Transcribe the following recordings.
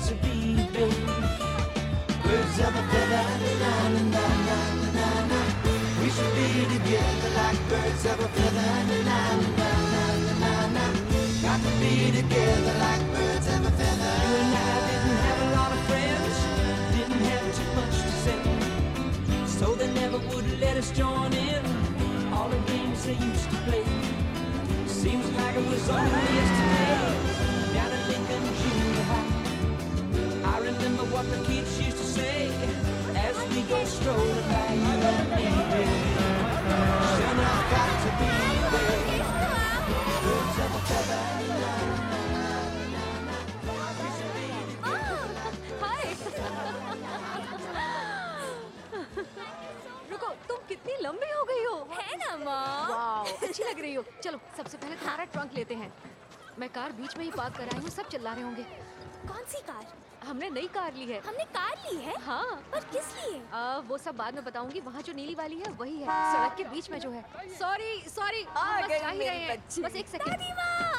to be, babe. Birds of a feather, na na na na na na. We should be together like birds of a feather, na na na na na. Got to be together like birds of a feather. You and I didn't have a lot of friends, didn't have too much to say, so they never would let us join in all the games they used to play. Seems like it was only yesterday down at Lincoln Junior High. I remember what the kids used to say as we go strolling by, you and me, baby. Son, I've got to be there. Birds of a feather. रुको, तुम कितनी लंबी हो गई हो। है ना माँ? वाओ, अच्छी लग रही हो। चलो सबसे पहले तुम्हारा ट्रंक लेते हैं। मैं कार बीच में ही पार्क कराई हूँ, सब चिल्ला रहे होंगे। कौन सी कार? हमने नई कार ली है। हमने कार ली है? हाँ। पर किस लिए? वो सब बाद में बताऊंगी। वहाँ जो नीली वाली है वही है, सड़क के बीच में जो है। सॉरी सॉरी, आ बस गई जा ही मेरी रहे हैं। बच्ची। बस एक सेकंड। दादी माँ!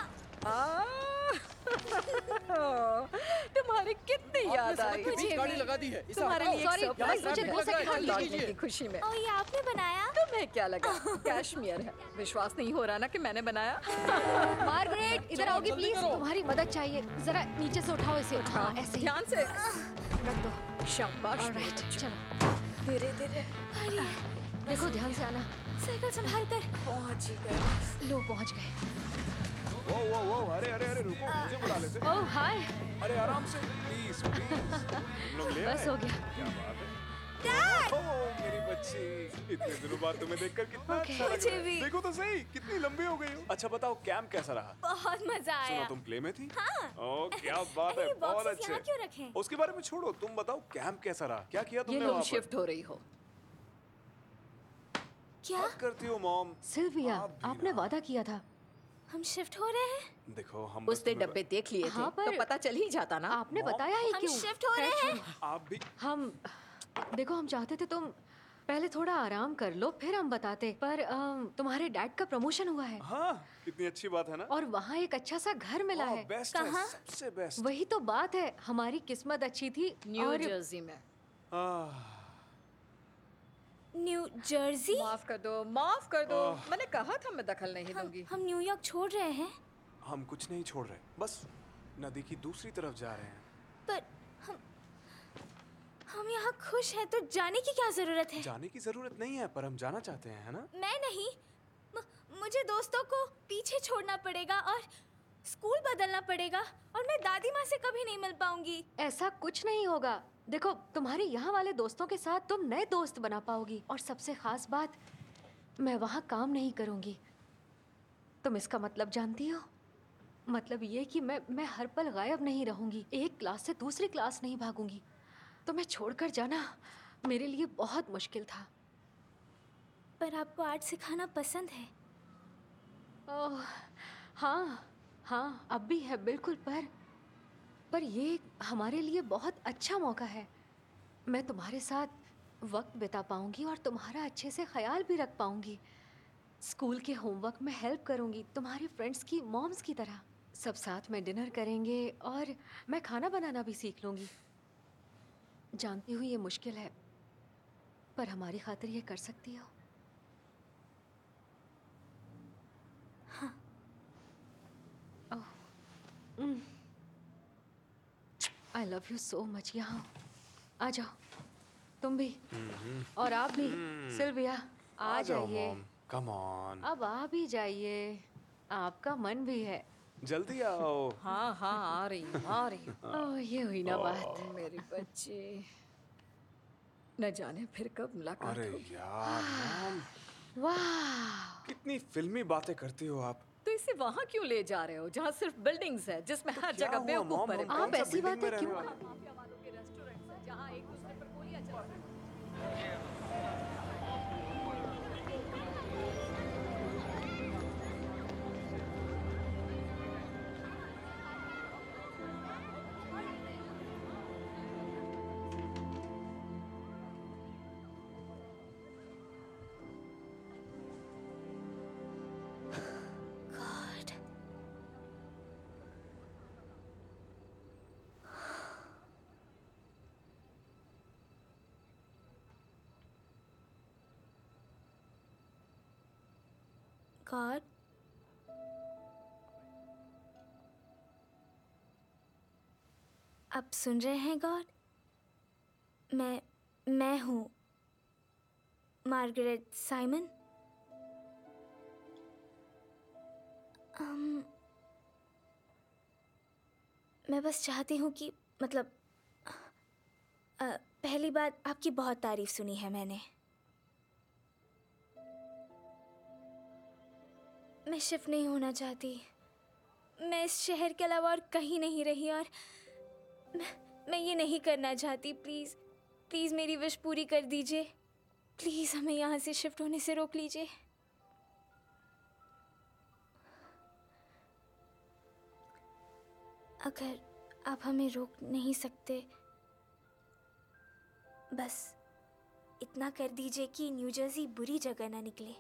तुम्हारी कितनी याद आई। मुझे गाड़ी लगा दी है। तुम्हारे लिए सॉरी, एक सरप्राइज मुझे है। 2 सेकंड लौटने की खुशी में। और ये आपने बनाया? तुम्हें क्या लगा? कैशमियर है। विश्वास नहीं हो रहा ना कि मैंने बनाया? मार्गरेट, इधर आओगी प्लीज? तुम्हारी मदद चाहिए। जरा नीचे से उठाओ इसे। हाँ, ऐसे ही। ध्यान से रख दो। शाबाश। ऑलराइट, चलो। धीरे धीरे। देखो ध्यान से आना। साइकिल संभाल कर। पहुंच ही गए। लो पहुंच गए। वो अरे रुको, मुझे बुला लेते। ओह हाय। अरे आराम से, प्लीज प्लीज। हम लोग ले बस आए। हो गया। क्या बात है। ओह मेरी बच्ची, इतने दिनों बाद तुम्हें देखकर कितना अच्छा लग मुझे रहा है। भी। देखो तो सही, कितनी लंबी हो गई हो। अच्छा बताओ, कैंप कैसा रहा? बहुत मजा सुनो, आया। तुम प्ले में थी? हाँ। ओह क्या बात अरे, है, ये बहुत boxes अच्छे। यहाँ क्यों रखे? उसके बारे में छोड़ो, तुम बताओ कैंप कैसा रहा? क्या किया ये तुमने लोग वहाँ पर? शिफ्ट हो रही हो। क्या? हद करती हो मॉम। सिल्विया, आप भी आपने ना। वादा किया था। हम शिफ्ट हो रहे हैं? देखो हम बस उसने तुम्हें- डब्बे देख लिए थे, हाँ, पर- तो पता चल ही जाता ना। आपने मॉम, बताया ही हम क्यों? शिफ्ट हो रहे हैं? आप भी हम देखो, हम चाहते थे तुम पहले थोड़ा आराम कर लो, फिर हम बताते। पर तुम्हारे डैड का प्रमोशन हुआ है हाँ, कितनी अच्छी बात है ना। और वहाँ एक अच्छा सा घर मिला है। बेस्ट कहाँ? है, सबसे बेस्ट। वही तो बात है, हमारी किस्मत अच्छी थी। न्यू और जर्सी में। New Jersey? माफ कर दो, माफ कर दो। मैंने कहा था मैं दखल नहीं दूंगी। हम न्यूयॉर्क छोड़ रहे हैं? हम कुछ नहीं छोड़ रहे, बस नदी की दूसरी तरफ जा रहे हैं। पर हम यहाँ खुश हैं, तो जाने की क्या जरूरत है? जाने की जरूरत नहीं है, पर हम जाना चाहते हैं, है ना? मैं नहीं। मुझे दोस्तों को पीछे छोड़ना पड़ेगा और स्कूल बदलना पड़ेगा और मैं दादी माँ से कभी नहीं मिल पाऊंगी। ऐसा कुछ नहीं होगा। देखो, तुम्हारे यहाँ वाले दोस्तों के साथ तुम नए दोस्त बना पाओगी। और सबसे खास बात, मैं वहाँ काम नहीं करूँगी। तुम इसका मतलब जानती हो? मतलब ये कि मैं हर पल गायब नहीं रहूँगी, एक क्लास से दूसरी क्लास नहीं भागूंगी। तुम्हें छोड़कर जाना मेरे लिए बहुत मुश्किल था। पर आपको आर्ट सिखाना पसंद है? ओह हाँ हाँ, अब भी है बिल्कुल। पर ये हमारे लिए बहुत अच्छा मौका है। मैं तुम्हारे साथ वक्त बिता पाऊंगी और तुम्हारा अच्छे से ख्याल भी रख पाऊंगी। स्कूल के होमवर्क में हेल्प करूंगी, तुम्हारे फ्रेंड्स की मॉम्स की तरह। सब साथ में डिनर करेंगे और मैं खाना बनाना भी सीख लूंगी। जानती हूँ ये मुश्किल है, पर हमारी खातिर ये कर सकती हो। हाँ। I love you so much. यहाँ आ जाओ, तुम भी। और आप भी सिल्विया, आ जाइए। कम ऑन, अब आ भी जाइए, आपका मन भी है। जल्दी आओ। हाँ हाँ, आ रही हूँ, आ रही हूँ। ओह, ये हुई ना बात। मेरी बच्ची, न जाने फिर कब मुलाकात अरे होगी। यार मॉम, वाह, कितनी फिल्मी बातें करती हो आप। तो इसे वहाँ क्यों ले जा रहे हो जहाँ सिर्फ बिल्डिंग्स है, जिसमें हर क्या जगह हुआ, बेवकूफ मॉम? भरे हम पड़े कौन आप सा ऐसी बिल्डिंग बातें में रहने क्यों? वाले हैं? माफिया वालों के रेस्टोरेंट्स हैं जहाँ एक दूसरे पर गोलियां चलाते हैं। गॉड। गॉड, आप सुन रहे हैं गॉड? मैं हूँ मार्गरेट साइमन। मैं बस चाहती हूँ कि मतलब पहली बात, आपकी बहुत तारीफ सुनी है मैंने। मैं शिफ्ट नहीं होना चाहती। मैं इस शहर के अलावा और कहीं नहीं रही, और मैं ये नहीं करना चाहती। प्लीज़ प्लीज़ मेरी विश पूरी कर दीजिए। प्लीज़ हमें यहाँ से शिफ्ट होने से रोक लीजिए। अगर आप हमें रोक नहीं सकते, बस इतना कर दीजिए कि न्यू जर्सी बुरी जगह ना निकले।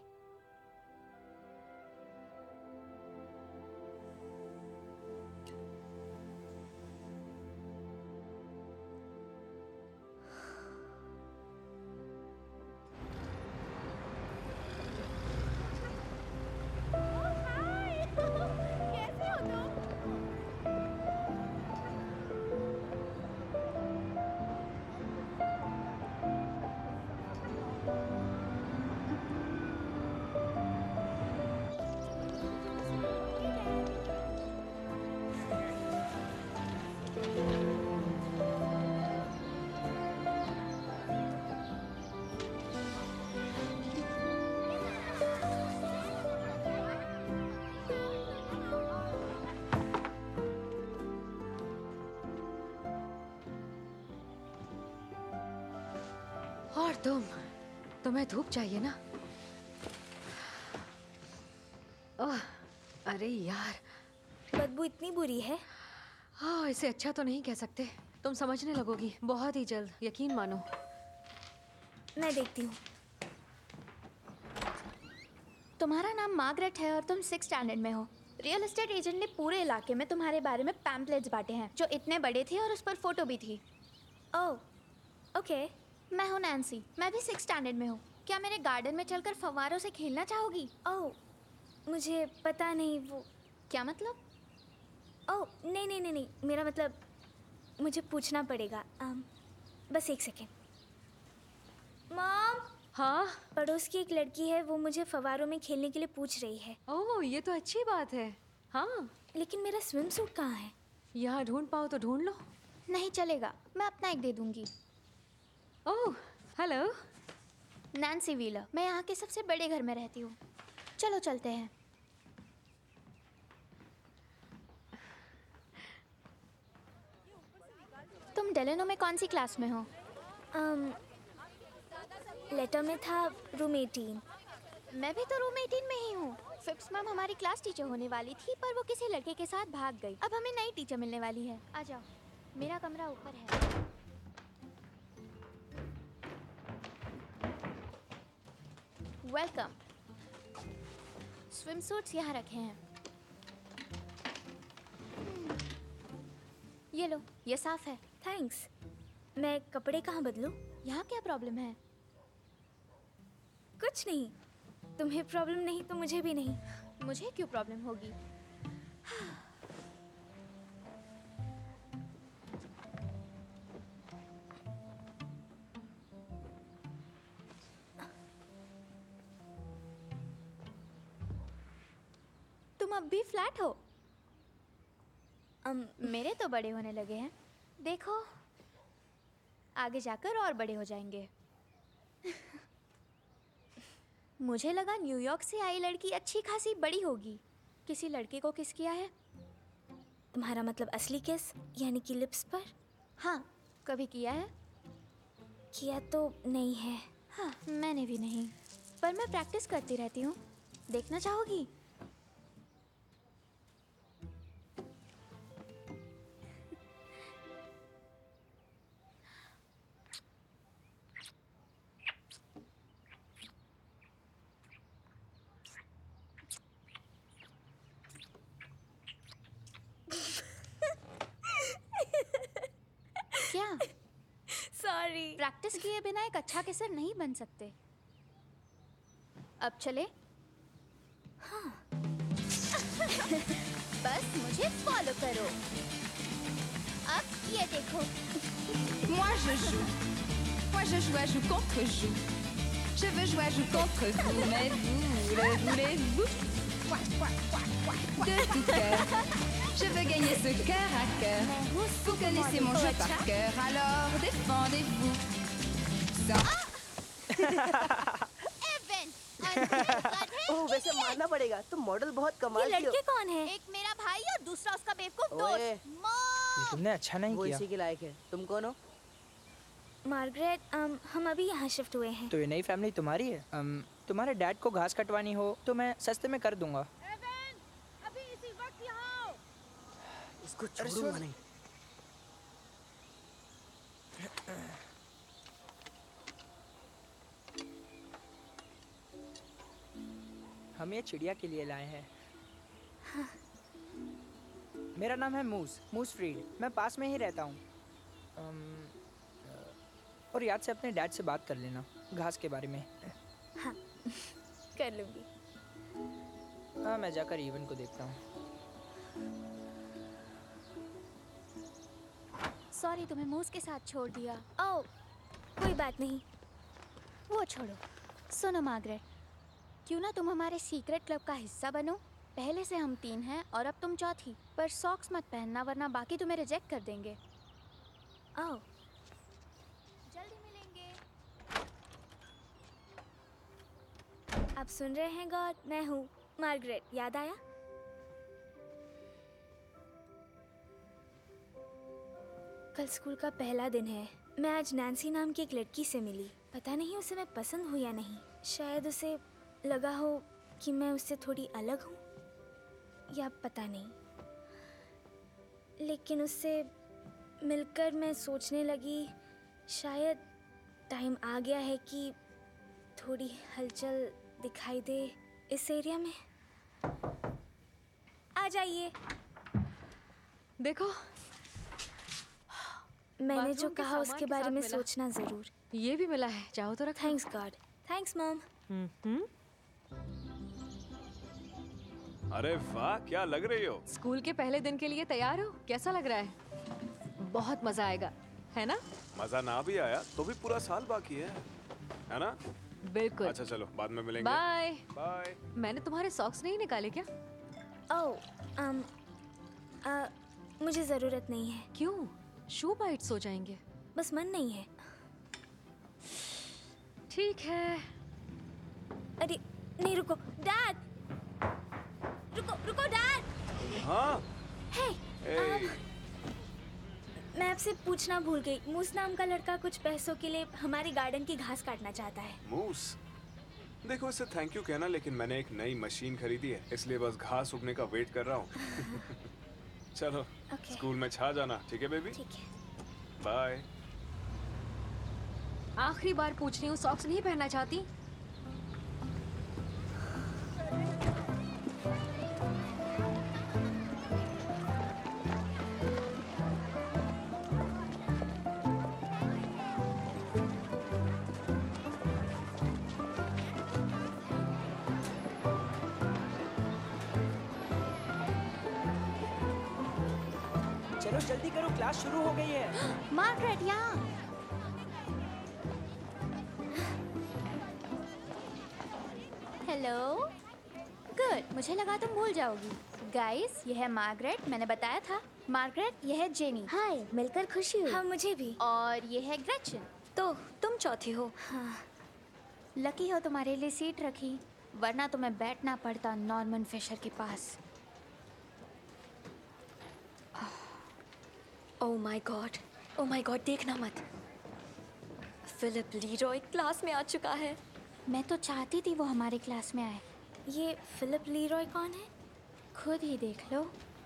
और तुम्हें धूप चाहिए ना? ओह, अरे यार, बदबू इतनी बुरी है। हाँ, इसे अच्छा तो नहीं कह सकते। तुम समझने लगोगी बहुत ही जल्द, यकीन मानो। मैं देखती हूँ। तुम्हारा नाम मार्गरेट है और तुम 6th स्टैंडर्ड में हो। रियल एस्टेट एजेंट ने पूरे इलाके में तुम्हारे बारे में पैम्पलेट्स बांटे हैं जो इतने बड़े थे और उस पर फोटो भी थी। Oh, okay. मैं हूँ नैन्सी, मैं भी 6th स्टैंडर्ड में हूँ। क्या मेरे गार्डन में चलकर फव्वारों से खेलना चाहोगी? ओह, मुझे पता नहीं वो। क्या मतलब? ओह नहीं नहीं नहीं नहीं, मेरा मतलब मुझे पूछना पड़ेगा। बस एक सेकेंड। मॉम, हाँ? पड़ोस की एक लड़की है, वो मुझे फव्वारों में खेलने के लिए पूछ रही है। ओह, ये तो अच्छी बात है। हाँ, लेकिन मेरा स्विम सूट कहाँ है? यहाँ ढूंढ पाओ तो ढूंढ लो। नहीं चलेगा, मैं अपना एक दे दूंगी। ओह, हेलो। नैन्सी व्हीलर, मैं यहाँ के सबसे बड़े घर में रहती हूँ। चलो चलते हैं। तुम डेलेनो में कौन सी क्लास में हो? लेटर में था रूम 18। मैं भी तो रूम 18 में ही हूँ। फिफ्थ मैम हमारी क्लास टीचर होने वाली थी, पर वो किसी लड़के के साथ भाग गई। अब हमें नई टीचर मिलने वाली है। आ जाओ, मेरा कमरा ऊपर है। वेलकम। स्विम सूट्स यहाँ रखे हैं। ये लो, ये साफ है। थैंक्स। मैं कपड़े कहाँ बदलूं? यहाँ क्या प्रॉब्लम है? कुछ नहीं। तुम्हें प्रॉब्लम नहीं तो मुझे भी नहीं। मुझे क्यों प्रॉब्लम होगी? तुम अब भी फ्लैट हो? मेरे तो बड़े होने लगे हैं। देखो, आगे जाकर और बड़े हो जाएंगे। मुझे लगा न्यूयॉर्क से आई लड़की अच्छी खासी बड़ी होगी। किसी लड़के को किस किया है? तुम्हारा मतलब असली किस, यानी कि लिप्स पर? हाँ, कभी किया है? किया तो नहीं है। हाँ, मैंने भी नहीं, पर मैं प्रैक्टिस करती रहती हूँ। देखना चाहोगी? क्या? सॉरी। प्रैक्टिस किए बिना एक अच्छा किसर नहीं बन सकते। अब चले? बस मुझे फॉलो करो। अब ये देखो। Moi je joue à joue contre joue. Je veux jouer à joue contre vous, mais vous le voulez-vous? De tout cœur, je veux gagner ce cœur à cœur. Vous connaissez mon jeu par cœur, alors défendez-vous. Sans एवन, अनदेखा है। ओह वैसे मानना पड़ेगा, तुम model बहुत ये कमाल की हो। लड़के कौन है? एक मेरा भाई और दूसरा उसका बेवकूफ ओए। दोस्त मॉम। तुमने अच्छा नहीं वो किया। इसी के लायक है। तुम कौन हो? मार्गरेट, हम अभी यहाँ शिफ्ट हुए हैं। तो ये नई फैमिली तुम्हारी है? तुम्हारे डैड को घास कटवानी हो तो मैं सस्ते में कर दूंगा। अभी इसी वक्त यहाँ आओ। इसको छोड़ूंगा नहीं। हम ये चिड़िया के लिए लाए हैं। मेरा नाम है मूस फ्रीड। मैं पास में ही रहता हूँ। और याद से अपने डैड से बात कर लेना घास के बारे में। हाँ, कर लूँगी। हाँ, मैं जाकर इवन को देखता हूँ। सॉरी, तुम्हें मूस के साथ छोड़ दिया। ओह, कोई बात नहीं। वो छोड़ो। सुनो मार्गरेट, क्यों ना तुम हमारे सीक्रेट क्लब का हिस्सा बनो। पहले से हम 3 हैं और अब तुम चौथी। पर सॉक्स मत पहनना वरना बाकी तुम्हें रिजेक्ट कर देंगे। ओह, जल्दी मिलेंगे। आप सुन रहे हैं गॉड? मैं हूँ मार्गरेट। याद आया? कल स्कूल का पहला दिन है। मैं आज नैन्सी नाम की एक लड़की से मिली। पता नहीं उसे मैं पसंद हूँ या नहीं। शायद उसे लगा हो कि मैं उससे थोड़ी अलग हूँ, या पता नहीं। लेकिन उससे मिलकर मैं सोचने लगी, शायद टाइम आ गया है कि थोड़ी हलचल दिखाई दे इस एरिया में। आ जाइए। देखो, मैंने बाथरूम जो के कहा सामान उसके के बारे साथ में मिला। सोचना ज़रूर। ये भी मिला है। चाहो तो रखो। Thanks God. Thanks mom. अरे वाह, क्या लग रही हो? स्कूल के पहले दिन के लिए तैयार हो? कैसा लग रहा है? बहुत मजा आएगा, है ना? मजा ना भी आया तो भी पूरा साल बाकी है ना? बिल्कुल। अच्छा चलो, बाद में मिलेंगे। बाय। बाय। मैंने तुम्हारे सॉक्स नहीं निकाले क्या? ओह, मुझे ज़रूरत नहीं है। क्यों? शू बाइट्स हो जाएंगे। बस मन नहीं है। ठीक है। अरे नहीं, रुको डैड। रुको डैड। हाँ। हे, ए, मैं आपसे पूछना भूल गई। मूस नाम का लड़का कुछ पैसों के लिए हमारे गार्डन की घास काटना चाहता है। मूस, देखो इसे थैंक यू कहना, लेकिन मैंने एक नई मशीन खरीदी है, इसलिए बस घास उगने का वेट कर रहा हूँ। चलो, Okay. स्कूल में छा जाना, ठीक है बेबी? ठीक है। बाय। आखिरी बार पूछ रही हूँ, सॉक्स नहीं पहनना चाहती? चलो जल्दी करो, क्लास शुरू हो गई है। मार्गरेट यहाँ। हेलो। गुड, मुझे लगा तुम भूल जाओगी। गाइस, ये है मार्गरेट, मैंने बताया था। मार्गरेट, ये है जेनी। हाय, मिलकर खुशी हुई। हाँ, मुझे भी। और ये है ग्रेचन। तो तुम चौथी हो। हाँ। लकी हो तुम्हारे लिए सीट रखी, वरना तुम्हें बैठना पड़ता नॉर्मन फिशर के पास। ओह माय गॉड, देखना मत। फिलिप लीरॉय क्लास में आ चुका है। मैं तो चाहती थी वो हमारे क्लास में आए। ये फिलिप लीरॉय कौन है? खुद ही देख लो।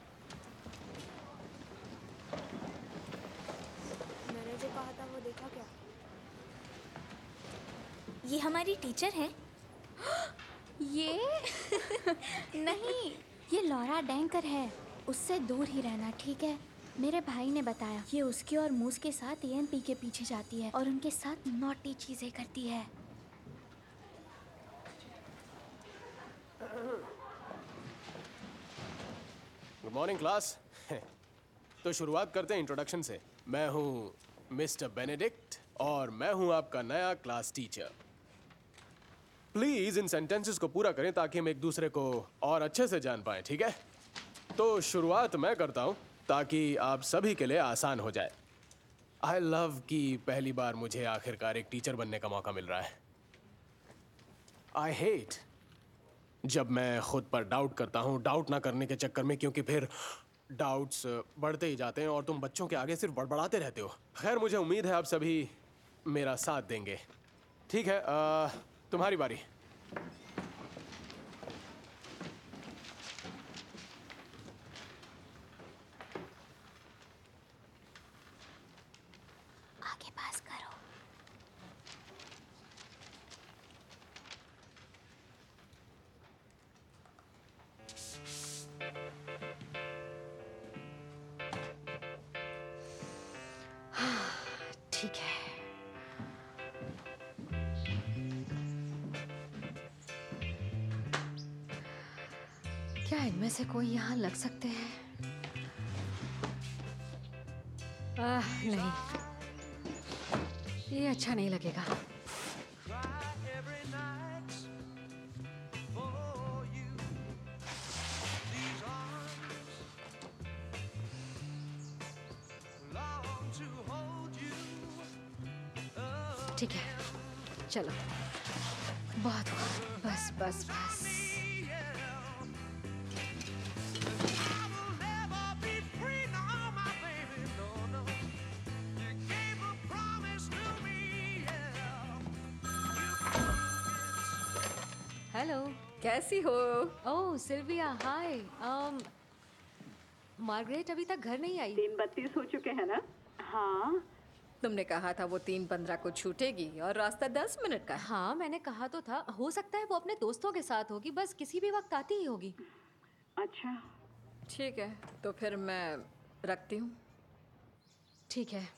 मैंने जो कहा था वो देखा क्या? ये हमारी टीचर है। ये नहीं, ये लॉरा डैंकर है। उससे दूर ही रहना, ठीक है? मेरे भाई ने बताया ये उसके और मूस के साथ एएनपी के पीछे जाती है और उनके साथ नॉटी चीजें करती है। Good morning class. तो शुरुआत करते हैं इंट्रोडक्शन से। मैं हूँ मिस्टर बेनेडिक्ट और मैं हूँ आपका नया क्लास टीचर। प्लीज इन सेंटेंसेस को पूरा करें ताकि हम एक दूसरे को और अच्छे से जान पाएं, ठीक है? तो शुरुआत मैं करता हूँ ताकि आप सभी के लिए आसान हो जाए। आई लव कि पहली बार मुझे आखिरकार एक टीचर बनने का मौका मिल रहा है। आई हेट जब मैं खुद पर डाउट करता हूँ, डाउट ना करने के चक्कर में, क्योंकि फिर डाउट्स बढ़ते ही जाते हैं और तुम बच्चों के आगे सिर्फ बड़बड़ाते रहते हो। खैर, मुझे उम्मीद है आप सभी मेरा साथ देंगे। ठीक है, तुम्हारी बारी। आगे पास करो। ठीक है। क्या इनमें से कोई यहाँ लग सकते हैं? नहीं, ये अच्छा नहीं लगेगा। ठीक है, चलो, बहुत हुआ, बस बस बस। हेलो, कैसी हो? ओह सिल्विया, हाय। मार्गरेट अभी तक घर नहीं आई। 3:32 हो चुके हैं ना? हाँ, तुमने कहा था वो 3:15 को छूटेगी और रास्ता 10 मिनट का है। हाँ, मैंने कहा तो था। हो सकता है वो अपने दोस्तों के साथ होगी, बस किसी भी वक्त आती ही होगी। अच्छा, ठीक है, तो फिर मैं रखती हूँ। ठीक है।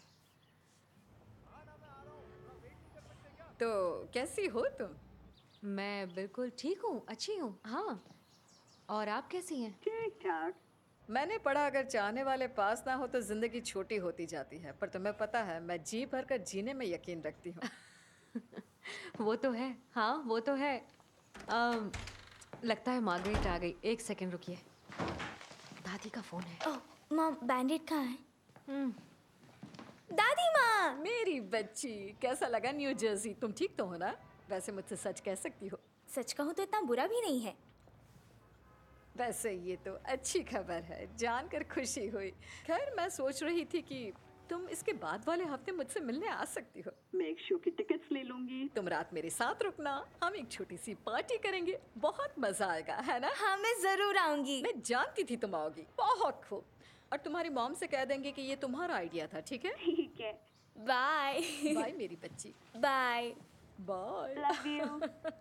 तो कैसी हो तुम? मैं बिल्कुल ठीक हूँ, अच्छी हूँ। हाँ, और आप कैसी हैं? ठीक ठाक। मैंने पढ़ा अगर चाहने वाले पास ना हो तो जिंदगी छोटी होती जाती है, पर तुम्हें पता है मैं जी भर कर जीने में यकीन रखती हूँ। वो तो है, हाँ वो तो है। लगता है मार्गरेट आ गई। एक सेकंड रुकिए, दादी का फोन है। ओह, मॉम, बैंडेड कहाँ है? हम्म, दादी माँ! मेरी बच्ची, कैसा लगा न्यू जर्सी? तुम ठीक तो हो ना? वैसे मुझसे सच कह सकती हो। सच कहूँ तो इतना बुरा भी नहीं है। वैसे ये तो अच्छी खबर है, जानकर खुशी हुई। खैर, मैं सोच रही थी कि तुम इसके बाद वाले हफ्ते मुझसे मिलने आ सकती हो। मैं एक शो की टिकट्स ले लूंगी। तुम रात मेरे साथ रुकना, हम एक छोटी सी पार्टी करेंगे, बहुत मजा आएगा, है ना? हाँ, मैं जरूर आऊंगी। मैं जानती थी तुम आओगी। बहुत खूब। और तुम्हारी मॉम से कह देंगे कि ये तुम्हारा आइडिया था, ठीक है? ठीक है। बाय। बाय मेरी बच्ची। बाय। बाय। Love you.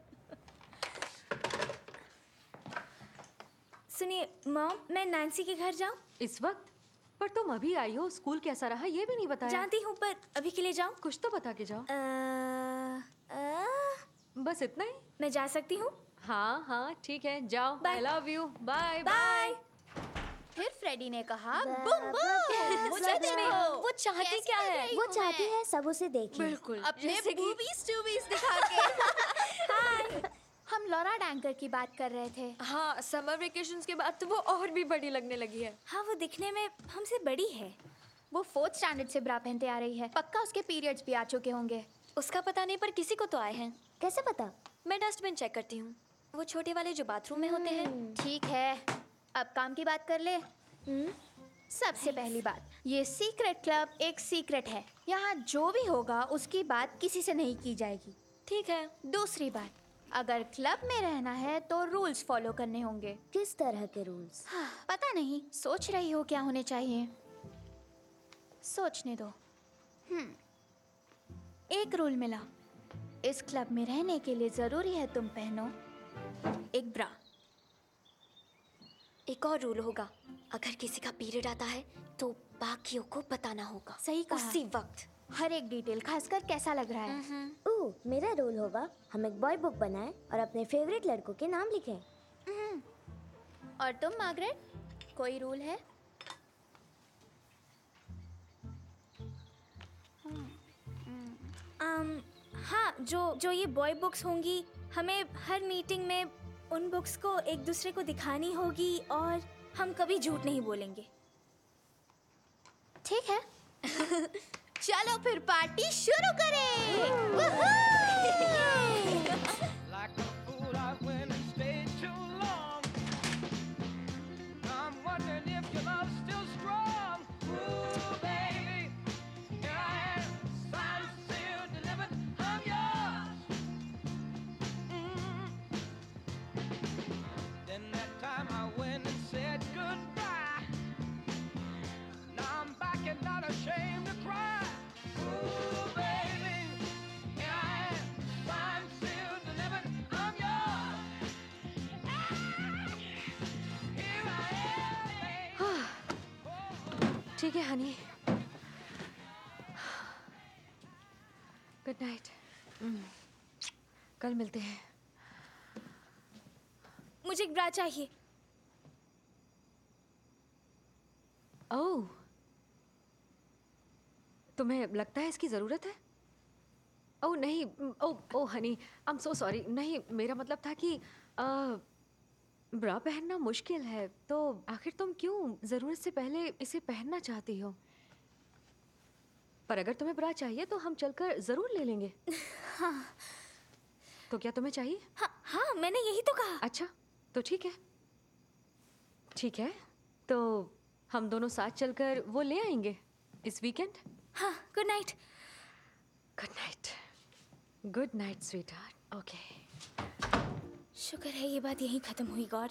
सुनिए मॉम, मैं नैन्सी के घर जाऊं? इस वक्त? पर तुम अभी आई हो, स्कूल कैसा रहा ये भी नहीं बताया। जानती हूँ, पर अभी के लिए जाऊं? कुछ तो बता के जाओ। बस इतना ही? मैं जा सकती हूँ? हाँ हाँ ठीक है, जाओ। Bye. I love you. Bye bye. फिर फ्रेडी ने कहा बूम बूम। वो सच में वो चाहती क्या है? वो चाहती है सब उसे देखे। बिल्कुल अपने जैसे कि बूबीज टूबीज दिखा के। हाय, हम लॉरा डैंकर की बात कर रहे थे। हाँ, समर वेकेशंस के बाद तो वो और भी बड़ी लगने लगी है। हाँ, वो दिखने में हमसे बड़ी है। वो 4th स्टैंडर्ड से ब्रा पहनते आ रही है। पक्का उसके पीरियड्स भी आ चुके होंगे। उसका पता नहीं, पर किसी को तो आए हैं। कैसे पता? मैं डस्टबिन चेक करती हूँ, वो छोटे वाले जो बाथरूम में होते हैं। ठीक है, अब काम की बात कर ले। सबसे पहली बात, ये सीक्रेट क्लब एक सीक्रेट है। यहाँ जो भी होगा उसकी बात किसी से नहीं की जाएगी। ठीक है। दूसरी बात, अगर क्लब में रहना है तो रूल्स फॉलो करने होंगे। किस तरह के रूल्स? पता नहीं, सोच रही हो क्या होने चाहिए? सोचने दो। एक रूल मिला, इस क्लब में रहने के लिए जरूरी है तुम पहनो एक ब्रा। एक और रूल होगा, अगर किसी का पीरियड आता है तो बाकियों को बताना होगा। सही कहा। उसी वक्त हर एक डिटेल, खासकर कैसा लग रहा है। ओह, मेरा रूल होगा, हम एक बॉय बुक बनाएं और अपने फेवरेट लड़कों के नाम लिखें। और तुम मार्गरेट? कोई रूल है? हाँ, जो ये बॉय बुक्स होंगी, हमें हर मीटिंग में उन बुक्स को एक दूसरे को दिखानी होगी और हम कभी झूठ नहीं बोलेंगे। ठीक है। चलो फिर पार्टी शुरू करें। Like a fool, I went and stayed too long. I'm wondering if your love's still strong. Ooh, baby, here I am, signed, sealed, delivered, I'm yours. Then that time I went and said goodbye. Now I'm back and not ashamed to cry. Ooh, baby, here I am, signed, sealed, delivered, I'm yours. Here I am, baby. ठीक है Honey, good night. कल मिलते हैं। मुझे एक ब्रा चाहिए। ओह, तुम्हें लगता है इसकी ज़रूरत है? ओह नहीं, oh honey, I am so sorry. नहीं, मेरा मतलब था कि ब्रा पहनना मुश्किल है, तो आखिर तुम क्यों ज़रूरत से पहले इसे पहनना चाहती हो? पर अगर तुम्हें ब्रा चाहिए तो हम चलकर ज़रूर ले लेंगे। हाँ तो क्या तुम्हें चाहिए? हाँ, मैंने यही तो कहा। अच्छा, तो ठीक है। ठीक है, तो हम दोनों साथ चलकर वो ले आएंगे इस वीकेंड। हाँ, good night. Good night. Good night sweetheart. Okay. शुक्र है ये बात यहीं खत्म हुई। गॉड,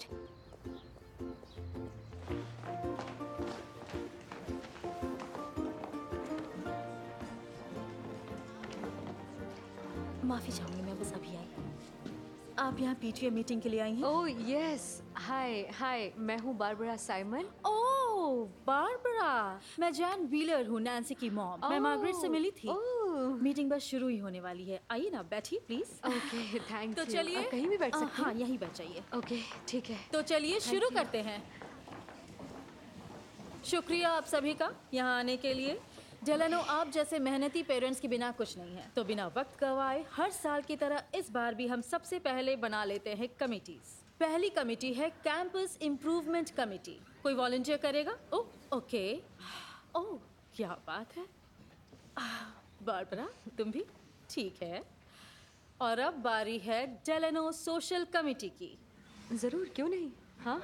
माफी चाहूंगी, मैं बस अभी आई। आप यहाँ पीटीए मीटिंग के लिए आई हैं? ओह यस, हाय हाय, मैं हूँ बारबरा साइमन। ओह बारबरा, मैं जैन व्हीलर हूँ, नैन्सी की मॉम। मैं मार्गरेट से मिली थी। मीटिंग बस शुरू ही होने वाली है। आइए ना, बैठिए प्लीज। Okay, thank you. तो चलिए, आप कहीं भी बैठ सकती हैं। हाँ, यहीं बैठ जाइए। ओके, ठीक है। तो चलिए शुरू करते हैं। शुक्रिया आप सभी का यहाँ आने के लिए। डेलानो, आप जैसे मेहनती पेरेंट्स के बिना कुछ नहीं है, तो बिना वक्त गवाए हर साल की तरह इस बार भी हम सबसे पहले बना लेते हैं कमिटीज। पहली कमिटी है कैंपस इम्प्रूवमेंट कमिटी। कोई वॉलंटियर करेगा? ओह ओके, ओह क्या बात है। बारबरा, तुम भी? ठीक है। और अब बारी है डेलानो सोशल कमिटी की। जरूर, क्यों नहीं। हाँ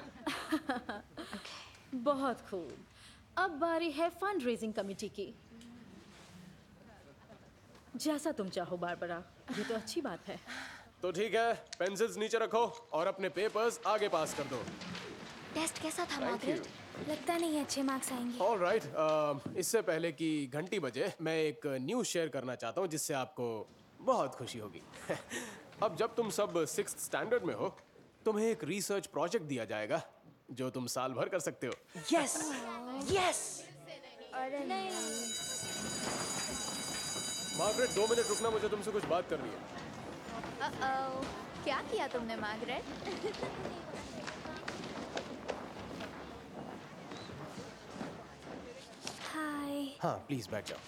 बहुत खूब। अब बारी है फंड रेजिंग कमिटी की। जैसा तुम चाहो बारबरा, ये तो अच्छी बात है। तो ठीक है, पेंसिल्स नीचे रखो और अपने पेपर्स आगे पास कर दो। टेस्ट कैसा था Thank मार्गरेट? लगता नहीं अच्छे मार्क्स आएंगे। ऑलराइट, इससे पहले कि घंटी बजे मैं एक न्यूज़ शेयर करना चाहता हूँ जिससे आपको बहुत खुशी होगी। अब जब तुम सब 6th स्टैंडर्ड में हो, तुम्हें एक रिसर्च प्रोजेक्ट दिया जाएगा जो तुम साल भर कर सकते हो। Yes yes. अरे नहीं। मार्गरेट, 2 मिनट रुकना, मुझे तुमसे कुछ बात करनी है। क्या किया तुमने मार्गरेट? हाय। हाँ प्लीज बैठ जाओ।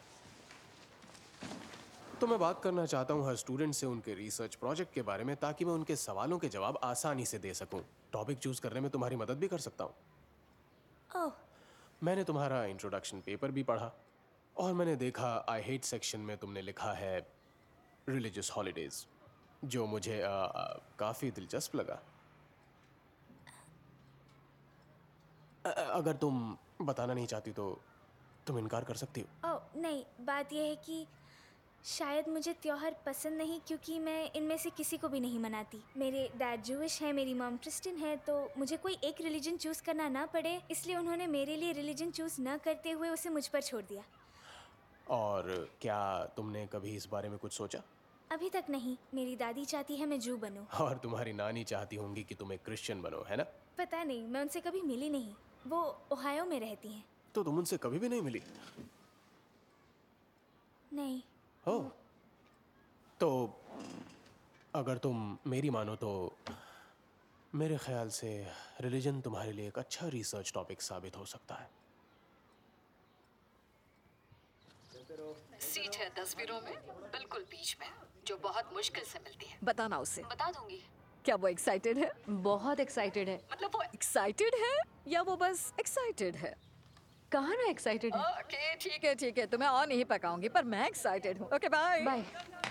तो मैं बात करना चाहता हूँ हर स्टूडेंट से उनके रिसर्च प्रोजेक्ट के बारे में, ताकि मैं उनके सवालों के जवाब आसानी से दे सकूं। टॉपिक चूज करने में तुम्हारी मदद भी कर सकता हूँ। ओह, मैंने तुम्हारा इंट्रोडक्शन पेपर भी पढ़ा और मैंने देखा आई हेट सेक्शन में तुमने लिखा है रिलीजियस हॉलीडेज, जो मुझे काफी दिलचस्प लगा। अगर तुम बताना नहीं चाहती तो तुम इनकार कर सकती हो। ओह नहीं, बात यह है कि शायद मुझे त्योहार पसंद नहीं, क्योंकि मैं इनमें से किसी को भी नहीं मनाती। मेरे डैड जूइश है, मेरी मॉम क्रिश्चियन है, तो मुझे कोई एक रिलीजन चूज करना ना पड़े, इसलिए उन्होंने मेरे लिए रिलीजन चूज न करते हुए उसे मुझ पर छोड़ दिया। और क्या तुमने कभी इस बारे में कुछ सोचा? अभी तक नहीं। मेरी दादी चाहती है मैं जू बनूं। और तुम्हारी नानी चाहती होंगी कि तुम एक क्रिश्चियन बनो, है ना? पता नहीं, मैं उनसे कभी मिली नहीं। वो ओहायो में रहती हैं। तो तुम उनसे कभी भी नहीं मिली? नहीं। ओह, तो अगर तुम मेरी मानो तो मेरे ख्याल से रिलीजन तुम्हारे लिए एक अच्छा रिसर्च टॉपिक साबित हो सकता है। सीट है तस्वीरों में बिल्कुल बीच में, जो बहुत मुश्किल से मिलती है। बताना उसे। बता दूंगी। क्या वो एक्साइटेड है? बहुत एक्साइटेड है। मतलब वो एक्साइटेड है या वो बस एक्साइटेड है? कहा ना एक्साइटेड है। ओके ठीक है, तो मैं और नहीं पकाऊंगी, पर मैं एक्साइटेड हूँ। Okay bye bye.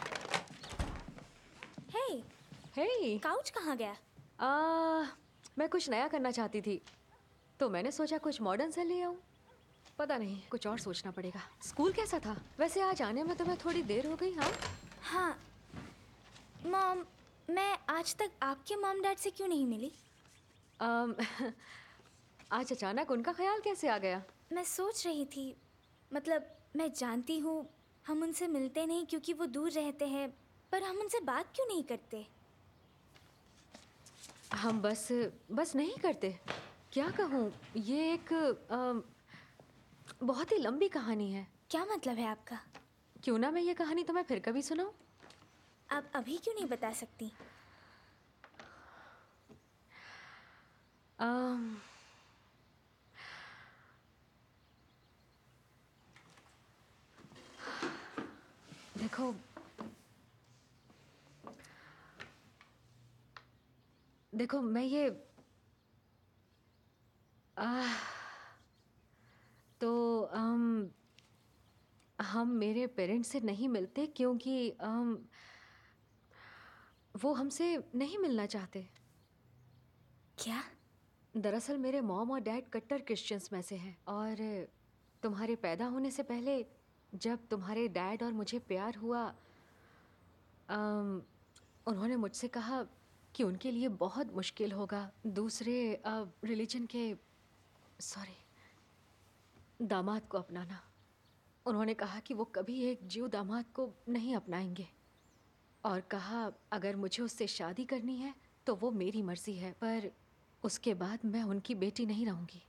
Hey hey, couch कहाँ गया? मैं कुछ नया करना चाहती थी, तो मैंने सोचा कुछ मॉडर्न से ले आऊं। पता नहीं, कुछ और सोचना पड़ेगा। स्कूल कैसा था? वैसे आज आने में तुम्हें थोड़ी देर हो गई। हाँ हाँ मॉम, मैं आज तक आपके मॉम डैड से क्यों नहीं मिली? आज अचानक उनका ख्याल कैसे आ गया? मैं सोच रही थी, मतलब मैं जानती हूँ हम उनसे मिलते नहीं क्योंकि वो दूर रहते हैं, पर हम उनसे बात क्यों नहीं करते? हम बस नहीं करते। क्या कहूँ, ये एक बहुत ही लंबी कहानी है। क्या मतलब है आपका? क्यों ना मैं ये कहानी तुम्हें फिर कभी सुनाऊं? आप अभी क्यों नहीं बता सकती? देखो, देखो मैं ये तो हम मेरे पेरेंट्स से नहीं मिलते क्योंकि वो हमसे नहीं मिलना चाहते। क्या? दरअसल मेरे मॉम और डैड कट्टर क्रिश्चियंस में से हैं, और तुम्हारे पैदा होने से पहले जब तुम्हारे डैड और मुझे प्यार हुआ, उन्होंने मुझसे कहा कि उनके लिए बहुत मुश्किल होगा दूसरे रिलीजन के दामाद को अपनाना। उन्होंने कहा कि वो कभी एक जीव दामाद को नहीं अपनाएंगे, और कहा अगर मुझे उससे शादी करनी है तो वो मेरी मर्जी है, पर उसके बाद मैं उनकी बेटी नहीं रहूंगी।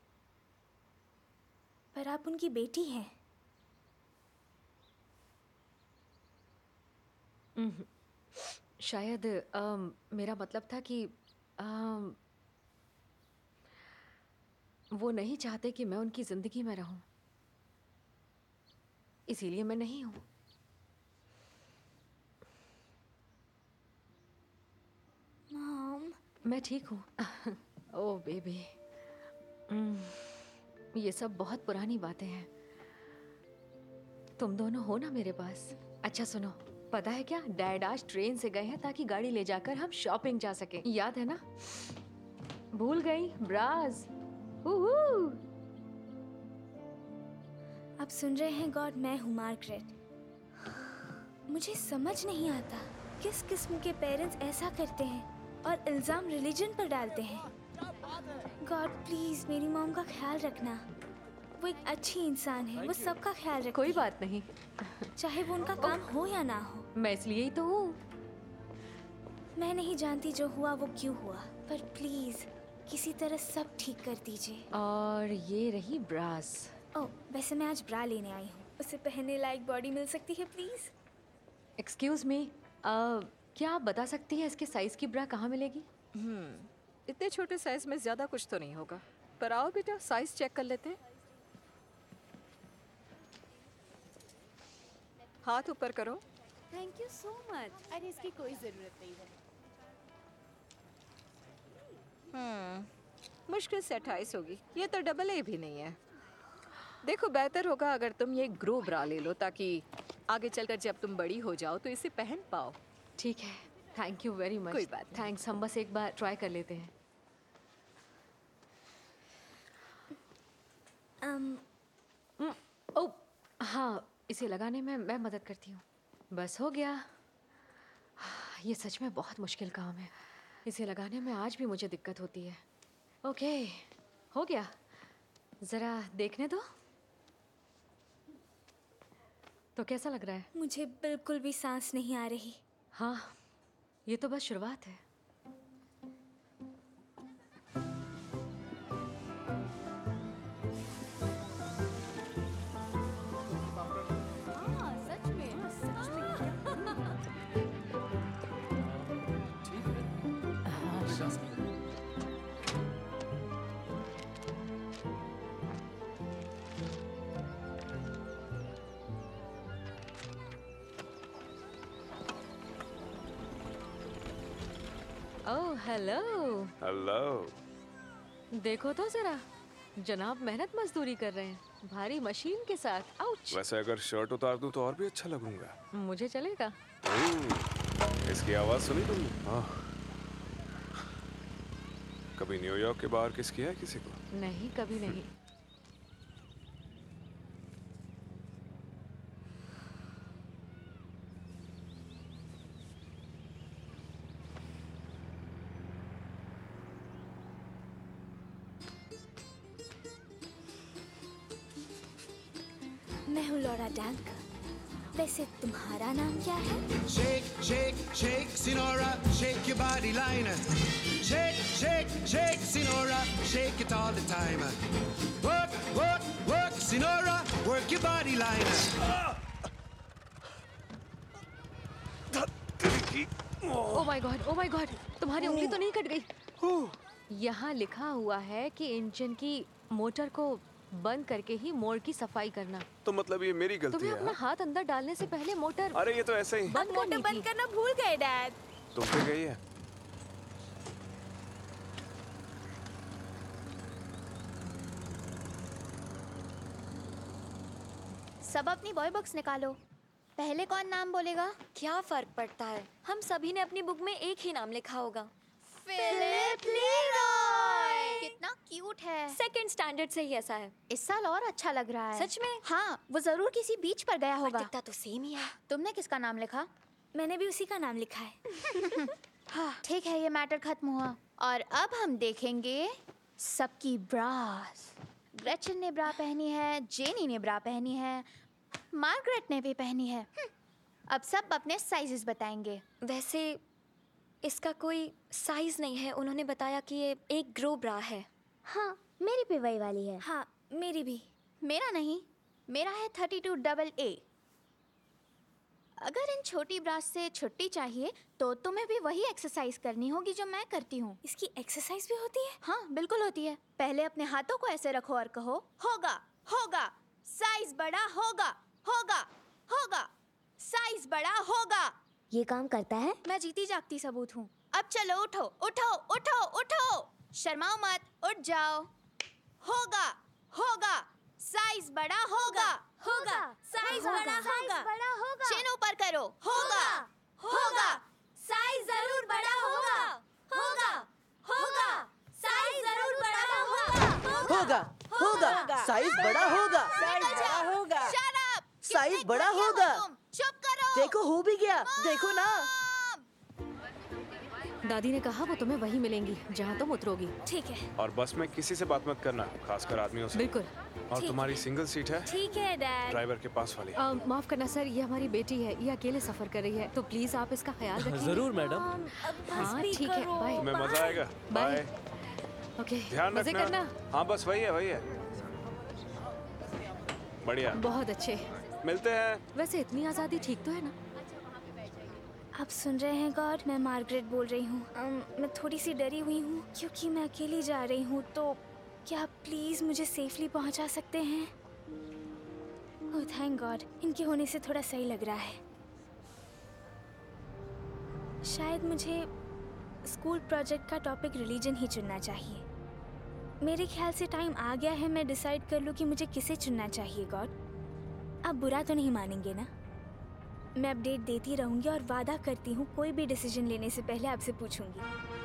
पर आप उनकी बेटी हैं। शायद मेरा मतलब था कि वो नहीं चाहते कि मैं उनकी ज़िंदगी में रहूं, इसीलिए मैं नहीं हूं। मॉम, मैं ठीक हूँ। ओह बेबी, ये सब बहुत पुरानी बातें हैं। तुम दोनों हो ना मेरे पास। अच्छा सुनो, पता है क्या, डैड आज ट्रेन से गए हैं ताकि गाड़ी ले जाकर हम शॉपिंग जा सकें। याद है ना? भूल गई? ब्राज। आप सुन रहे हैं गॉड, मैं हूँ मार्गरेट। मुझे समझ नहीं आता किस किस्म के पेरेंट्स ऐसा करते हैं और इल्ज़ाम रिलीजन पर डालते हैं। गॉड प्लीज़ मेरी मॉम का ख्याल रखना। वो एक अच्छी इंसान है, वो सबका ख्याल रखती है। कोई बात नहीं, चाहे वो उनका काम हो या ना हो। मैं इसलिए ही तो हूँ। मैं नहीं जानती जो हुआ वो क्यों हुआ, पर प्लीज़ किसी तरह सब ठीक कर दीजिए। और ये रही ब्रास। ओह, वैसे मैं आज ब्रा लेने आई हूँ, उसे पहनने लायक बॉडी मिल सकती है प्लीज़? एक्सक्यूज मी, क्या आप बता सकती हैं इसके साइज की ब्रा कहाँ मिलेगी? इतने छोटे साइज में ज्यादा कुछ तो नहीं होगा, पर आओ बेटा साइज चेक कर लेते हैं। हाथ ऊपर करो। Thank you so much. अरे इसकी कोई ज़रूरत नहीं है। मुश्किल से 28 होगी, ये तो डबल ए भी नहीं है। देखो बेहतर होगा अगर तुम ये ग्रो ब्रा ले लो, ताकि आगे चलकर जब तुम बड़ी हो जाओ तो इसे पहन पाओ। ठीक है, थैंक यू वेरी मच। कोई बात नहीं। थैंक्स, हम बस एक बार ट्राई कर लेते हैं। ओ हाँ, इसे लगाने में मैं मदद करती हूँ। बस हो गया। ये सच में बहुत मुश्किल काम है, इसे लगाने में आज भी मुझे दिक्कत होती है। ओके, हो गया। ज़रा देखने दो। तो कैसा लग रहा है? मुझे बिल्कुल भी सांस नहीं आ रही। हाँ, ये तो बस शुरुआत है। Oh hello. हेलो। देखो तो जरा, जनाब मेहनत मजदूरी कर रहे हैं भारी मशीन के साथ। आउच। वैसे अगर शर्ट उतार दूं तो और भी अच्छा लगूंगा। मुझे चलेगा। इसकी आवाज सुनी तुमने? कभी न्यूयॉर्क के बाहर किस किया है किसी को? नहीं, कभी नहीं। मैं हूँ लॉरा डैंक। वैसे तुम्हारा नाम क्या है? Shake, shake, shake, Sinora, shake your body line. Shake, shake, shake, Sinora, shake it all the time. Work, work, work, Sinora, work your body line. Oh my God, तुम्हारी उंगली तो नहीं कट गई? यहाँ लिखा हुआ है कि इंजन की मोटर को बंद करके ही मोड़ की सफाई करना। तो मतलब ये मेरी गलती तुम्हें है? अपना हाथ अंदर डालने से पहले मोटर अरे ये तो ऐसे ही। मोटर बंद करना भूल गए डैड। तुम पे गई है? सब अपनी बॉय बुक्स निकालो। पहले कौन नाम बोलेगा? क्या फर्क पड़ता है, हम सभी ने अपनी बुक में एक ही नाम लिखा होगा। Philip Leroy. कितना क्यूट है। सेकंड स्टैंडर्ड से ही ऐसा है। इस साल और अच्छा लग रहा है। सच में? हाँ, वो जरूर किसी बीच पर गया होगा। दिखता तो सेम ही है। तुमने किसका नाम लिखा? मैंने भी उसी का नाम लिखा है। हाँ, ठीक है, ये मैटर खत्म हुआ। और अब हम देखेंगे सबकी ब्रास। ग्रेचन ने ब्रा पहनी है, जेनी ने ब्रा पहनी है, मार्गरेट ने भी पहनी है। अब सब अपने साइजेस बताएंगे। वैसे इसका कोई साइज नहीं है, उन्होंने बताया कि ये एक ग्रो ब्रा है। हाँ, मेरी भी वही वाली है। हाँ, मेरी भी। मेरा नहीं, मेरा है 32AA। अगर इन छोटी ब्रास से छुट्टी चाहिए तो तुम्हें भी वही एक्सरसाइज करनी होगी जो मैं करती हूँ। इसकी एक्सरसाइज भी होती है? हाँ, बिल्कुल होती है। पहले अपने हाथों को ऐसे रखो और कहो होगा, होगा, साइज बड़ा होगा, होगा, होगा, साइज बड़ा होगा। ये काम करता है? मैं जीती जागती सबूत हूँ। अब चलो उठो, उठो, उठो, उठो, शर्माओ मत, उठ जाओ। होगा, होगा, साइज बड़ा होगा, होगा, साइज बड़ा होगा, बड़ा होगा। चिन ऊपर करो, होगा, होगा, साइज जरूर बड़ा होगा, होगा, होगा, साइज जरूर बड़ा होगा, होगा, होगा, साइज बड़ा होगा, साइज बड़ा होगा, साइज बड़ा होगा। चुप करो। देखो हो भी गया, देखो ना। दादी ने कहा वो तुम्हें वही मिलेंगी जहाँ तुम उतरोगी। ठीक है। और बस में किसी से बात मत करना, खासकर आदमियों से। बिल्कुल। और तुम्हारी सिंगल सीट है? ठीक है डैड। ड्राइवर के पास वाली। माफ करना सर, ये हमारी बेटी है, ये अकेले सफर कर रही है, तो प्लीज आप इसका ख्याल रखिए। जरूर मैडम। हाँ ठीक है, बाय। तुम्हें मजा आएगा। बाय। ओके, ध्यान मजे रखना। करना। हाँ बस वही है। बढ़िया। बहुत अच्छे। मिलते हैं। वैसे इतनी आजादी ठीक तो है ना? आप सुन रहे हैं गॉड, मैं मार्गरेट बोल रही हूँ। मैं थोड़ी सी डरी हुई हूँ क्योंकि मैं अकेली जा रही हूँ, तो क्या आप प्लीज मुझे सेफली पहुँचा सकते हैं? ओह थैंक गॉड, इनके होने से थोड़ा सही लग रहा है। शायद मुझे स्कूल प्रोजेक्ट का टॉपिक रिलीजन ही चुनना चाहिए। मेरे ख्याल से टाइम आ गया है मैं डिसाइड कर लूँ कि मुझे किसे चुनना चाहिए। गॉड, आप बुरा तो नहीं मानेंगे ना? मैं अपडेट देती रहूंगी और वादा करती हूँ कोई भी डिसीजन लेने से पहले आपसे पूछूंगी।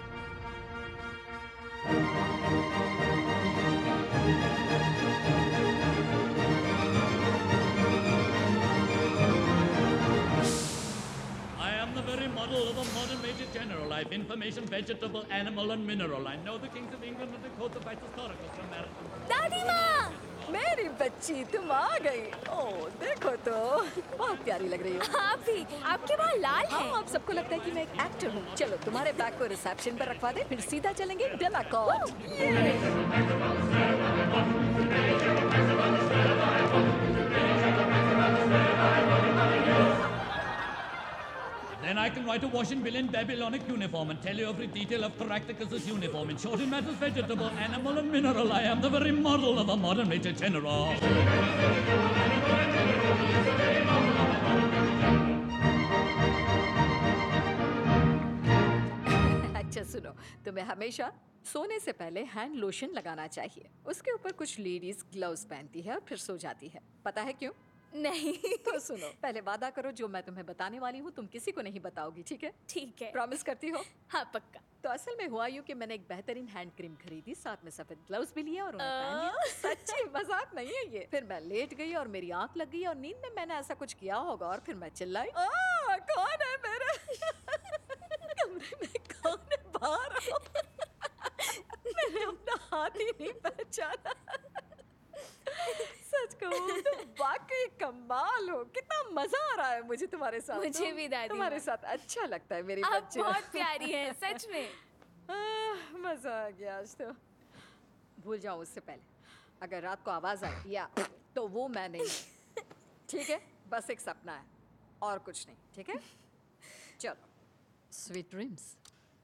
I am the very model of a modern major general. Life, information, vegetable, animal and mineral. I know the kings of England and the codes of historical grammatical. दादी माँ, मेरी बच्ची तुम आ गई। ओह देखो तो, बहुत प्यारी लग रही हो। आप भी, आपके बाल लाल हैं। हाँ, आप सबको लगता है कि मैं एक एक्टर हूँ। चलो तुम्हारे बैग को रिसेप्शन पर रखवा दे, फिर सीधा चलेंगे डेलाकॉर्ट। Then I can write a washing bill in Babylonic uniform and tell you every detail of Caractacus's uniform. In short, in matters vegetable, animal, and mineral, I am the very model of a modern major general. अच्छा अच्छा सुनो, तुम्हें हमेशा सोने से पहले hand lotion लगाना चाहिए। उसके ऊपर कुछ लेडीज ग्लव्स पहनती है और फिर सो जाती है। पता है क्यों? नहीं। तो सुनो, पहले वादा करो जो मैं तुम्हें बताने वाली हूँ तुम किसी को नहीं बताओगी, ठीक है? ठीक है। प्रॉमिस करती हो? हाँ पक्का। तो असल में हुआ यूँ कि मैंने एक बेहतरीन हैंड क्रीम खरीदी, साथ में सफेद ग्लव्स भी लिए और उन्हें पहन लिया। सच्ची, मजाक नहीं है ये। फिर मैं लेट गई और मेरी आंख लग गई और नींद में मैंने ऐसा कुछ किया होगा और फिर मैं चिल्लाई, कौन है मेरे कमरे में, कौन है बाहर आओ। मैंने अपना हाथ ही नहीं पहचाना। सच कहूँ तुम वाकई कमाल हो। कितना मजा आ रहा है मुझे तुम्हारे साथ। मुझे भी दादी तुम्हारे माँ। साथ अच्छा लगता है मेरी आप बच्ची। बहुत प्यारी हैं, सच में। मजा आ गया आज तो। भूल जाओ उससे पहले, अगर रात को आवाज आई या तो वो मैं नहीं। ठीक है, बस एक सपना है और कुछ नहीं, ठीक है? चलो, स्वीट ड्रीम्स।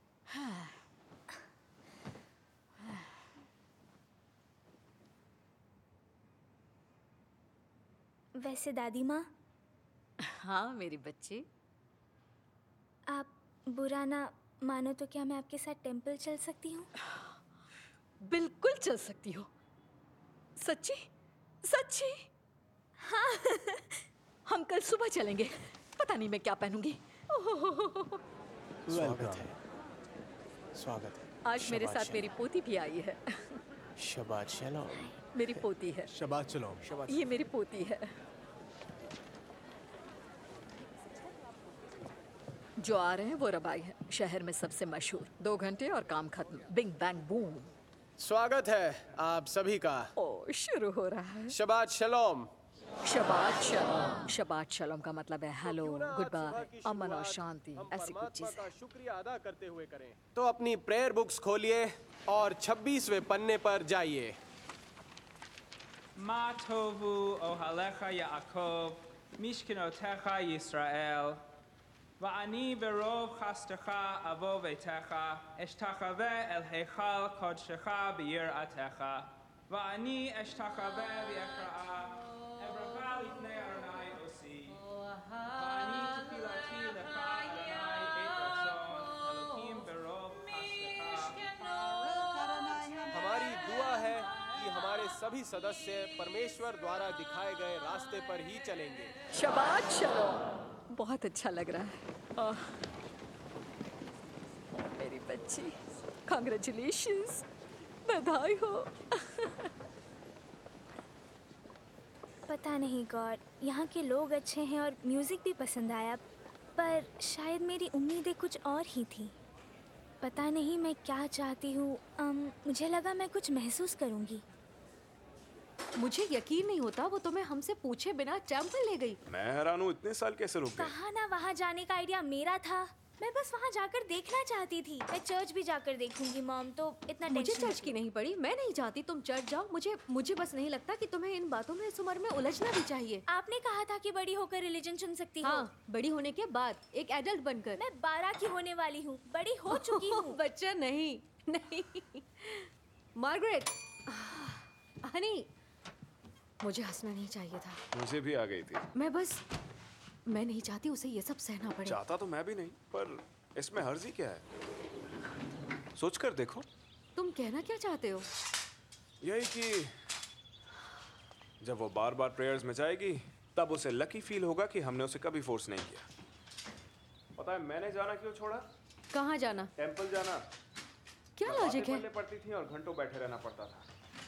वैसे दादी माँ, हाँ मेरी बच्ची। आप बुरा ना मानो तो क्या मैं आपके साथ टेंपल चल सकती हूँ? बिल्कुल चल सकती हो। सच्ची? सच्ची? हाँ। हम कल सुबह चलेंगे। पता नहीं मैं क्या पहनूंगी। स्वागत है, स्वागत है। आज मेरे साथ मेरी पोती भी आई है। शबात शलोम। मेरी पोती है। शबात शलोम। ये मेरी पोती है। जो आ रहे हैं वो रबाई है, शहर में सबसे मशहूर। 2 घंटे और काम खत्म। Bing bang boom. स्वागत है आप सभी का। ओ, शुरू हो रहा है। शबात शलोम। शबात शलोम। शबात शलोम का मतलब है हेलो, गुड बाय, अमन और शांति, ऐसी कुछ चीज है। शुक्रिया अदा करते हुए करें। तो अपनी प्रेयर बुक्स खोलिए और 26वें पन्ने पर जाइए। Ma tovu ohalecha Yaakov, mishkenotecha Yisrael, va'ani verov chastecha avo vetecha, eshtachave el heichal kodshecha b'yiratecha, va'ani eshtachave v'ekra'a, evrava lifnei Adonai osi, va'ani tefilati lecha Adonai et ratzon, Elohim verov chastecha. हमारी दुआ है कि हमारे सभी सदस्य परमेश्वर द्वारा दिखाए गए रास्ते पर ही चलेंगे। शबात शलोम। बहुत अच्छा लग रहा है। मेरी बच्ची, कांग्रेचुलेशंस, बधाई हो। पता नहीं गॉड, यहाँ के लोग अच्छे हैं और म्यूजिक भी पसंद आया, पर शायद मेरी उम्मीदें कुछ और ही थी। पता नहीं मैं क्या चाहती हूँ। मुझे लगा मैं कुछ महसूस करूँगी। मुझे यकीन नहीं होता वो तुम्हें हमसे पूछे बिना टेंपल ले गई। मैं हैरान हूँ, इतने साल कैसे रुक गए? कहा ना वहाँ जाने का आइडिया मेरा था। मैं बस वहाँ जाकर देखना चाहती थी। मैं चर्च भी जाकर देखूंगी मॉम, तो इतना मुझे टेंशन चर्च की नहीं पड़ी। मैं नहीं चाहती तुम चर्च जाओ। मुझे बस नहीं लगता कि तुम्हें इन बातों में इस उम्र में उलझना भी चाहिए। आपने कहा था कि बड़ी होकर रिलीजन चुन सकती हूँ। हाँ, बड़ी होने के बाद, एक एडल्ट बनकर। मैं 12 की होने वाली हूँ, बड़ी हो चुकी हूँ। बच्चा नहीं, नहीं। मार्गरेट, हनी, मुझे हंसना नहीं चाहिए था। मुझे भी आ गई थी। मैं नहीं चाहती उसे ये सब सहना पड़े। चाहता तो मैं भी नहीं, पर इसमें हर्जी क्या है? सोच कर देखो। तुम कहना क्या चाहते हो? यही कि जब वो बार बार प्रेयर्स में जाएगी तब उसे लकी फील होगा कि हमने उसे कभी फोर्स नहीं किया। पता है मैंने जाना क्यों छोड़ा? कहाँ जाना? टेंपल जाना। क्या लॉजिक है? पढ़ती थी और घंटों बैठे रहना पड़ता था।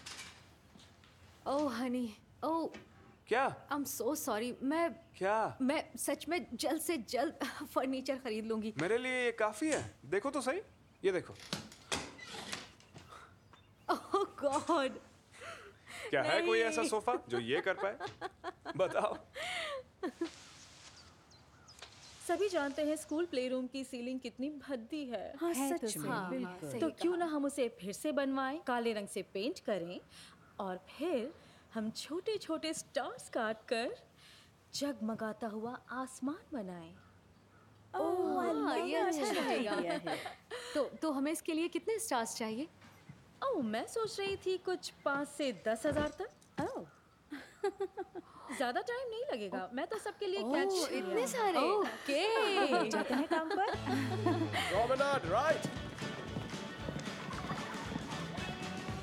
ओह हनी, ओह क्या? I am so sorry. मैं सच में जल्द से जल्द फर्नीचर खरीद लूंगी। मेरे लिए ये काफी है। देखो तो सही, ये देखो। ओह गॉड, क्या है कोई ऐसा सोफा जो ये कर पाए? बताओ। सभी जानते हैं स्कूल प्लेरूम की सीलिंग कितनी भद्दी है। हाँ, है सच में, हाँ, बिल्कुल। तो क्यों ना हम उसे फिर से बनवाएं, काले रंग से पेंट करें और फिर हम छोटे छोटे स्टार्स काट कर जगमगाता हुआ आसमान बनाएं। ओह, ये अच्छा रहेगा। तो हमें इसके लिए कितने स्टार्स चाहिए? ओह, मैं सोच रही थी कुछ 5 से 10 हज़ार तक। ओह, ज्यादा टाइम नहीं लगेगा। मैं तो सबके लिए कैच। इतने सारे? ओके, जाते हैं काम पर। Promenade right.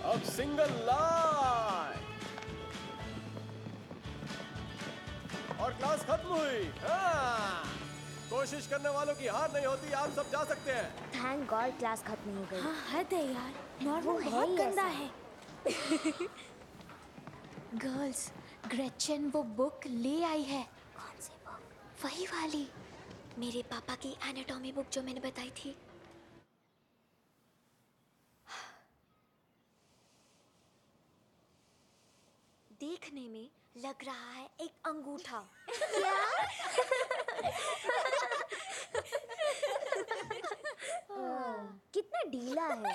अब सिंगल लाइन और क्लास खत्म हुई। हाँ। कोशिश करने वालों की हार नहीं होती, आप सब जा सकते हैं। थैंक गॉड क्लास खत्म हो गई। हाँ हद है यार, नॉर्मन वो है बहुत ही गंदा ऐसा। है। गर्ल्स, ग्रेचन वो बुक ले आई है। कौन सी बुक? वही वाली। मेरे पापा की एनाटॉमी बुक जो मैंने बताई थी। देखने में लग रहा है एक अंगूठा। कितना ढीला है।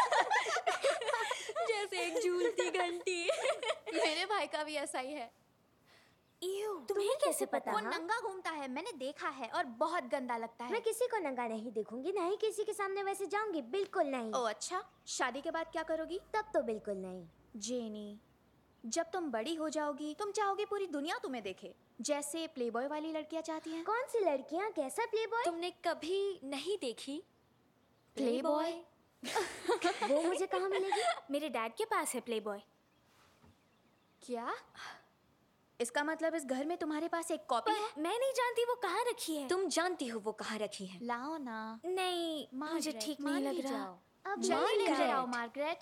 जैसे एक झूलती घंटी। मेरे भाई का भी ऐसा ही है। तुम्हें कैसे पता? वो हाँ? नंगा घूमता है, मैंने देखा है और बहुत गंदा लगता है। मैं किसी को नंगा नहीं देखूंगी, ना ही किसी के सामने वैसे जाऊंगी, बिल्कुल नहीं। ओ अच्छा, शादी के बाद क्या करोगी? तब तो बिल्कुल नहीं। जेनी, जब तुम बड़ी हो जाओगी तुम चाहोगी पूरी दुनिया तुम्हें देखे, जैसे प्लेबॉय वाली लड़कियां चाहती हैं। कौन सी लड़कियां? कैसा प्लेबॉय? तुमने कभी नहीं देखी प्लेबॉय? वो मुझे कहाँ मिलेगी? मेरे डैड के पास है प्लेबॉय। क्या? इसका मतलब इस घर में तुम्हारे पास एक कॉपी है? मैं नहीं जानती वो कहाँ रखी है। तुम जानती हो वो कहाँ रखी है। लाओ ना। नहीं, मुझे ठीक नहीं लग रहा। अब जल्दी लेकर आओ मार्गरेट।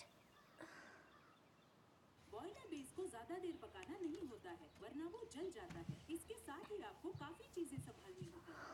बॉयलर बेस को ज्यादा देर पकाना नहीं होता है, वरना वो जल जाता है। इसके साथ ही आपको काफी चीजें संभालनी होती है।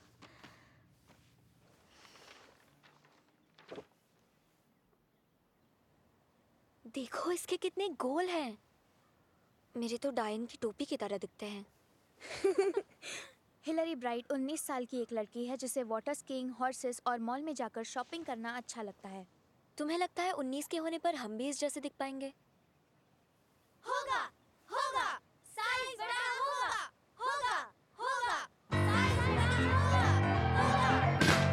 देखो इसके कितने गोल हैं। मेरे तो डायन की टोपी की तरह दिखते हैं। हिलरी ब्राइट 19 साल की एक लड़की है जिसे वाटर स्कीइंग, हॉर्सेस और मॉल में जाकर शॉपिंग करना अच्छा लगता है। तुम्हें लगता है 19 के होने पर हम भी इस जैसे दिख पाएंगे? होगा, होगा, साइज बड़ा होगा, होगा, होगा, साइज बड़ा होगा,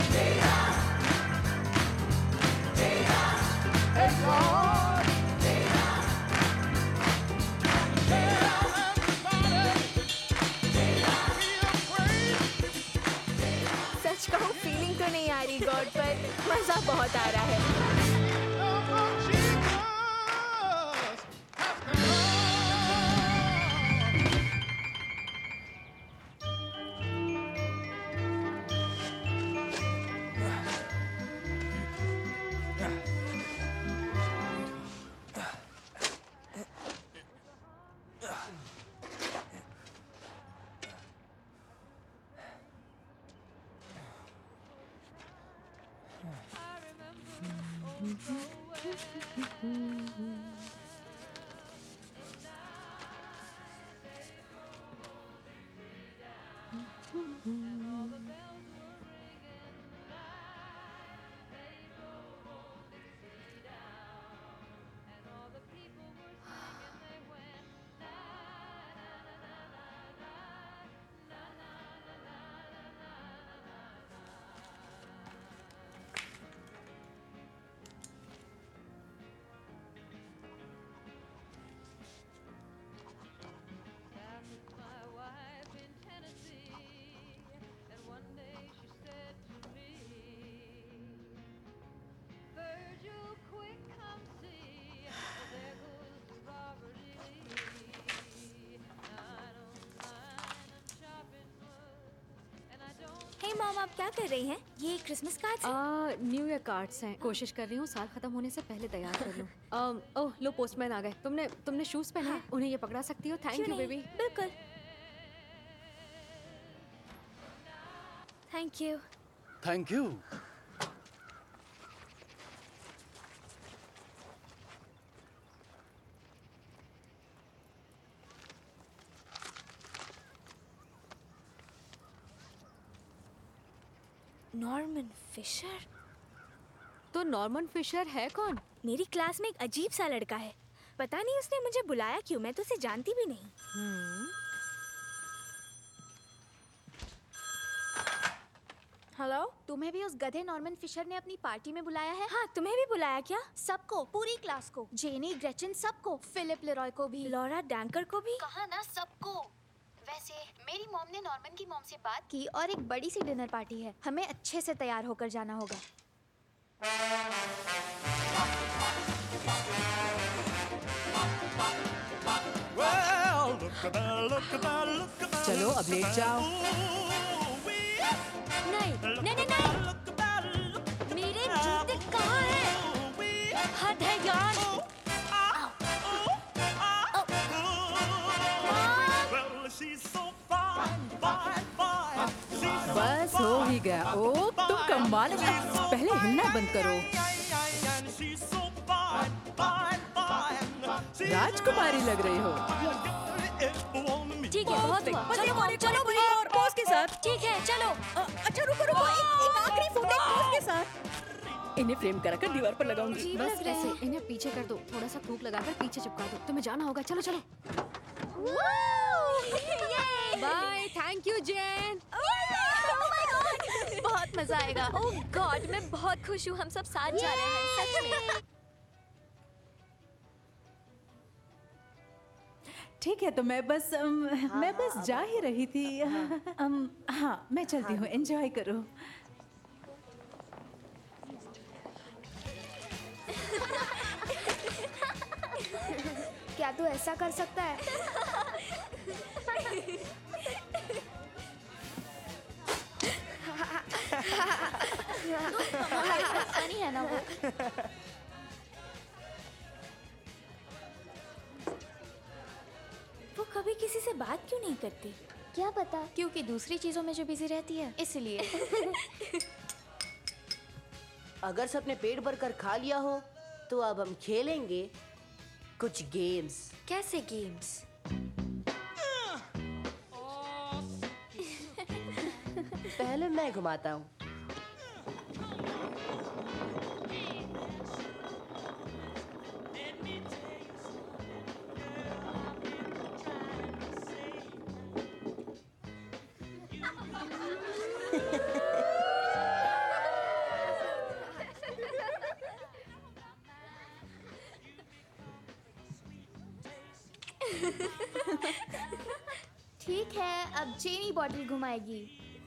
सच कहूँ फीलिंग तो नहीं आ रही गॉड, पर मजा बहुत आ रहा है। हे मॉम, आप क्या कर रही हैं? ये क्रिसमस कार्ड्स हैं? न्यू ईयर कार्ड्स हैं। कोशिश कर रही हूँ साल खत्म होने से पहले तैयार कर लूँ। ओह लो, पोस्टमैन आ गए। तुमने शूज पहने हैं? उन्हें ये पकड़ा सकती हो? Thank you baby. बिल्कुल। Thank you. Thank you. Norman Fisher? तो नॉर्मन फिशर है कौन? मेरी क्लास में एक अजीब सा लड़का है। पता नहीं उसने मुझे बुलाया क्यों, मैं तो उसे जानती भी नहीं। हेलो? तुम्हें भी उस गधे नॉर्मन फिशर ने अपनी पार्टी में बुलाया है? हाँ, तुम्हें भी बुलाया क्या? सबको, पूरी क्लास को। जेनी, ग्रेचन, सबको। फिलिप लेरॉय को भी। लॉरा डैंकर को भी? कहा ना सबको। वैसे मेरी मॉम ने नॉर्मन की मॉम से बात की और एक बड़ी सी डिनर पार्टी है। हमें अच्छे से तैयार होकर जाना होगा। चलो अब लेट जाओ। नहीं नहीं नहीं नहीं, मेरे जूते कहाँ हैं? हद है यार। बस हो ही गया। ओ तुम कमाल हो। पहले हिलना बंद करो। राजकुमारी लग रही हो। ठीक है, बहुत हुआ। चलो चलो और पोज के साथ। ठीक है चलो। अच्छा रुको रुको, एक आखिरी फोटो पोज के साथ। इन्हें फ्रेम कराकर दीवार पर लगाऊंगी। बस ऐसे इन्हें पीछे कर दो, थोड़ा सा थूक लगाकर पीछे चिपका दो। तुम्हें जाना होगा, चलो चलो। Bye, thank you Jane. बहुत मजा आएगा। ओह गॉड, मैं बहुत खुश हूँ। हम सब साथ जा रहे हैं, सच में। ठीक है, तो मैं बस जा ही रही थी। हाँ मैं चलती हूँ। एंजॉय करो। क्या तू ऐसा कर सकता है? फनी है ना वो। वो कभी किसी से बात क्यों नहीं करती? क्या पता, क्योंकि दूसरी चीजों में जो बिजी रहती है, इसलिए। अगर सबने पेट भर कर खा लिया हो तो अब हम खेलेंगे कुछ गेम्स। कैसे गेम्स? पहले मैं घुमाता हूँ। ठीक है, अब चीनी बॉटल घुमाएगी।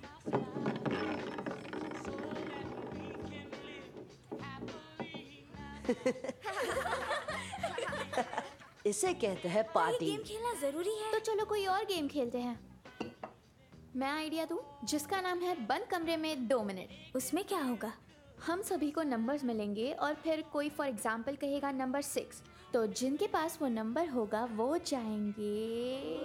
इसे कहते हैं पार्टी। गेम खेलना जरूरी है। तो चलो कोई और गेम खेलते हैं। मैं आइडिया दूं, जिसका नाम है बंद कमरे में 2 मिनट। उसमें क्या होगा? हम सभी को नंबर्स मिलेंगे और फिर कोई फॉर एग्जाम्पल कहेगा नंबर 6, तो जिनके पास वो नंबर होगा वो जाएंगे।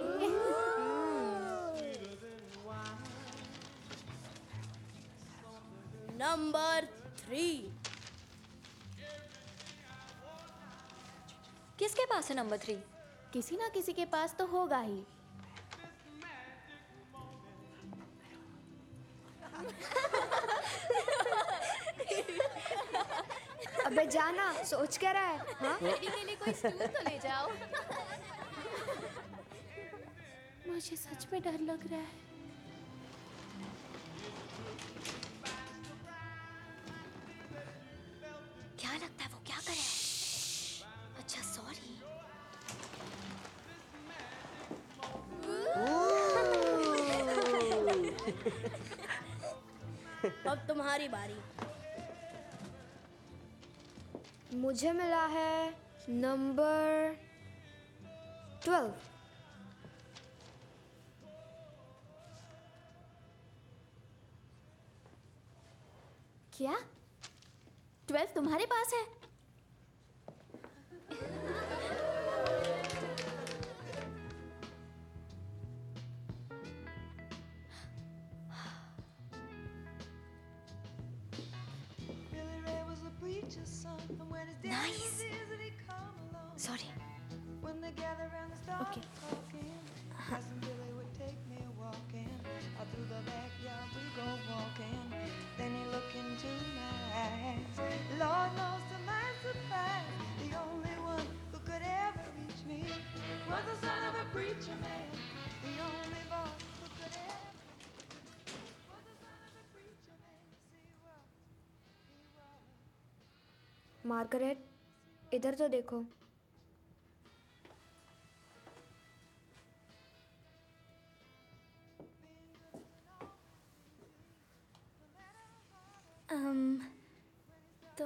नंबर 3। किसके पास है नंबर 3? किसी ना किसी के पास तो होगा ही। अबे जाना, सोच क्या रहा है? हाँ? बेटी के लिए कोई स्टूल तो ले जाओ। मुझे सच में डर लग रहा है। क्या लगता है वो क्या करे? अच्छा सॉरी। अब तुम्हारी बारी। मुझे मिला है नंबर 12। क्या 12 तुम्हारे पास है? Nice. Sorry. Okay. Lord knows to my surprise, the only one who could ever reach me was the son of a preacher man. The only boy who could ever was the son of a preacher man. See what he was. Margaret, इधर तो देखो। तो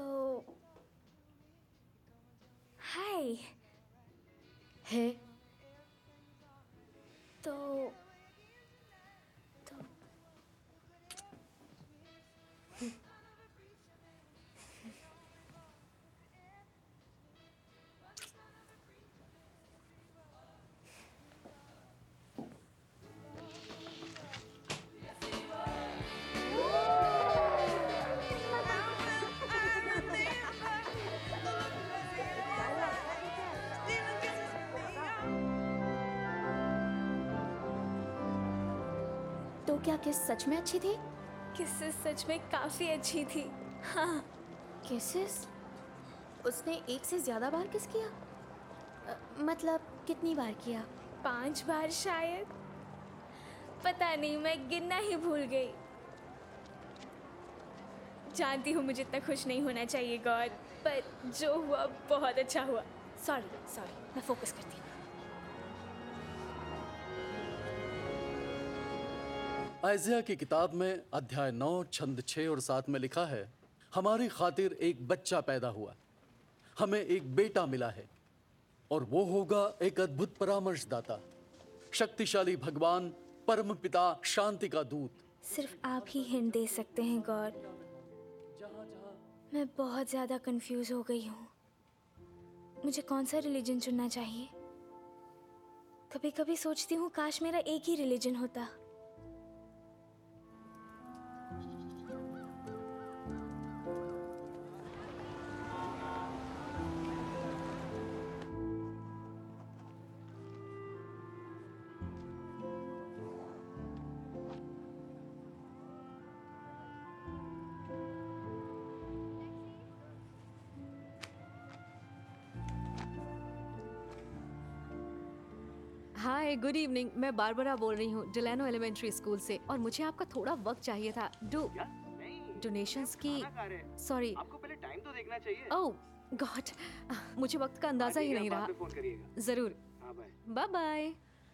तो क्या किस सच में अच्छी थी? किस्सेस सच में काफी अच्छी थी। हाँ। किसेस? उसने एक से ज्यादा बार किस किया? मतलब कितनी बार किया? 5 बार शायद। पता नहीं, मैं गिनना ही भूल गई। जानती हूँ मुझे इतना खुश नहीं होना चाहिए गॉड, पर जो हुआ बहुत अच्छा हुआ। सॉरी, मैं फोकस करती हूँ। आइज़िया की किताब में अध्याय 9 छंद 6 और 7 में लिखा है, हमारी खातिर एक बच्चा पैदा हुआ, हमें एक बेटा मिला है और वो होगा एक अद्भुत परामर्शदाता, शक्तिशाली भगवान, परम पिता, शांति का दूत। सिर्फ आप ही हिंट दे सकते हैं गॉड। मैं बहुत ज्यादा कंफ्यूज हो गई हूँ। मुझे कौन सा रिलीजन चुनना चाहिए? कभी कभी सोचती हूँ काश मेरा एक ही रिलीजन होता। Hi, good evening. मैं बारबरा बोल रही हूँ डिलानो एलिमेंट्री स्कूल से, और मुझे आपका थोड़ा वक्त चाहिए था। डोनेशंस की। सॉरी, आपको पहले टाइम तो देखना चाहिए। ओह गॉड, मुझे वक्त का अंदाजा ही नहीं रहा। फोन करिएगा। जरूर। हाँ, बाय। Bye bye.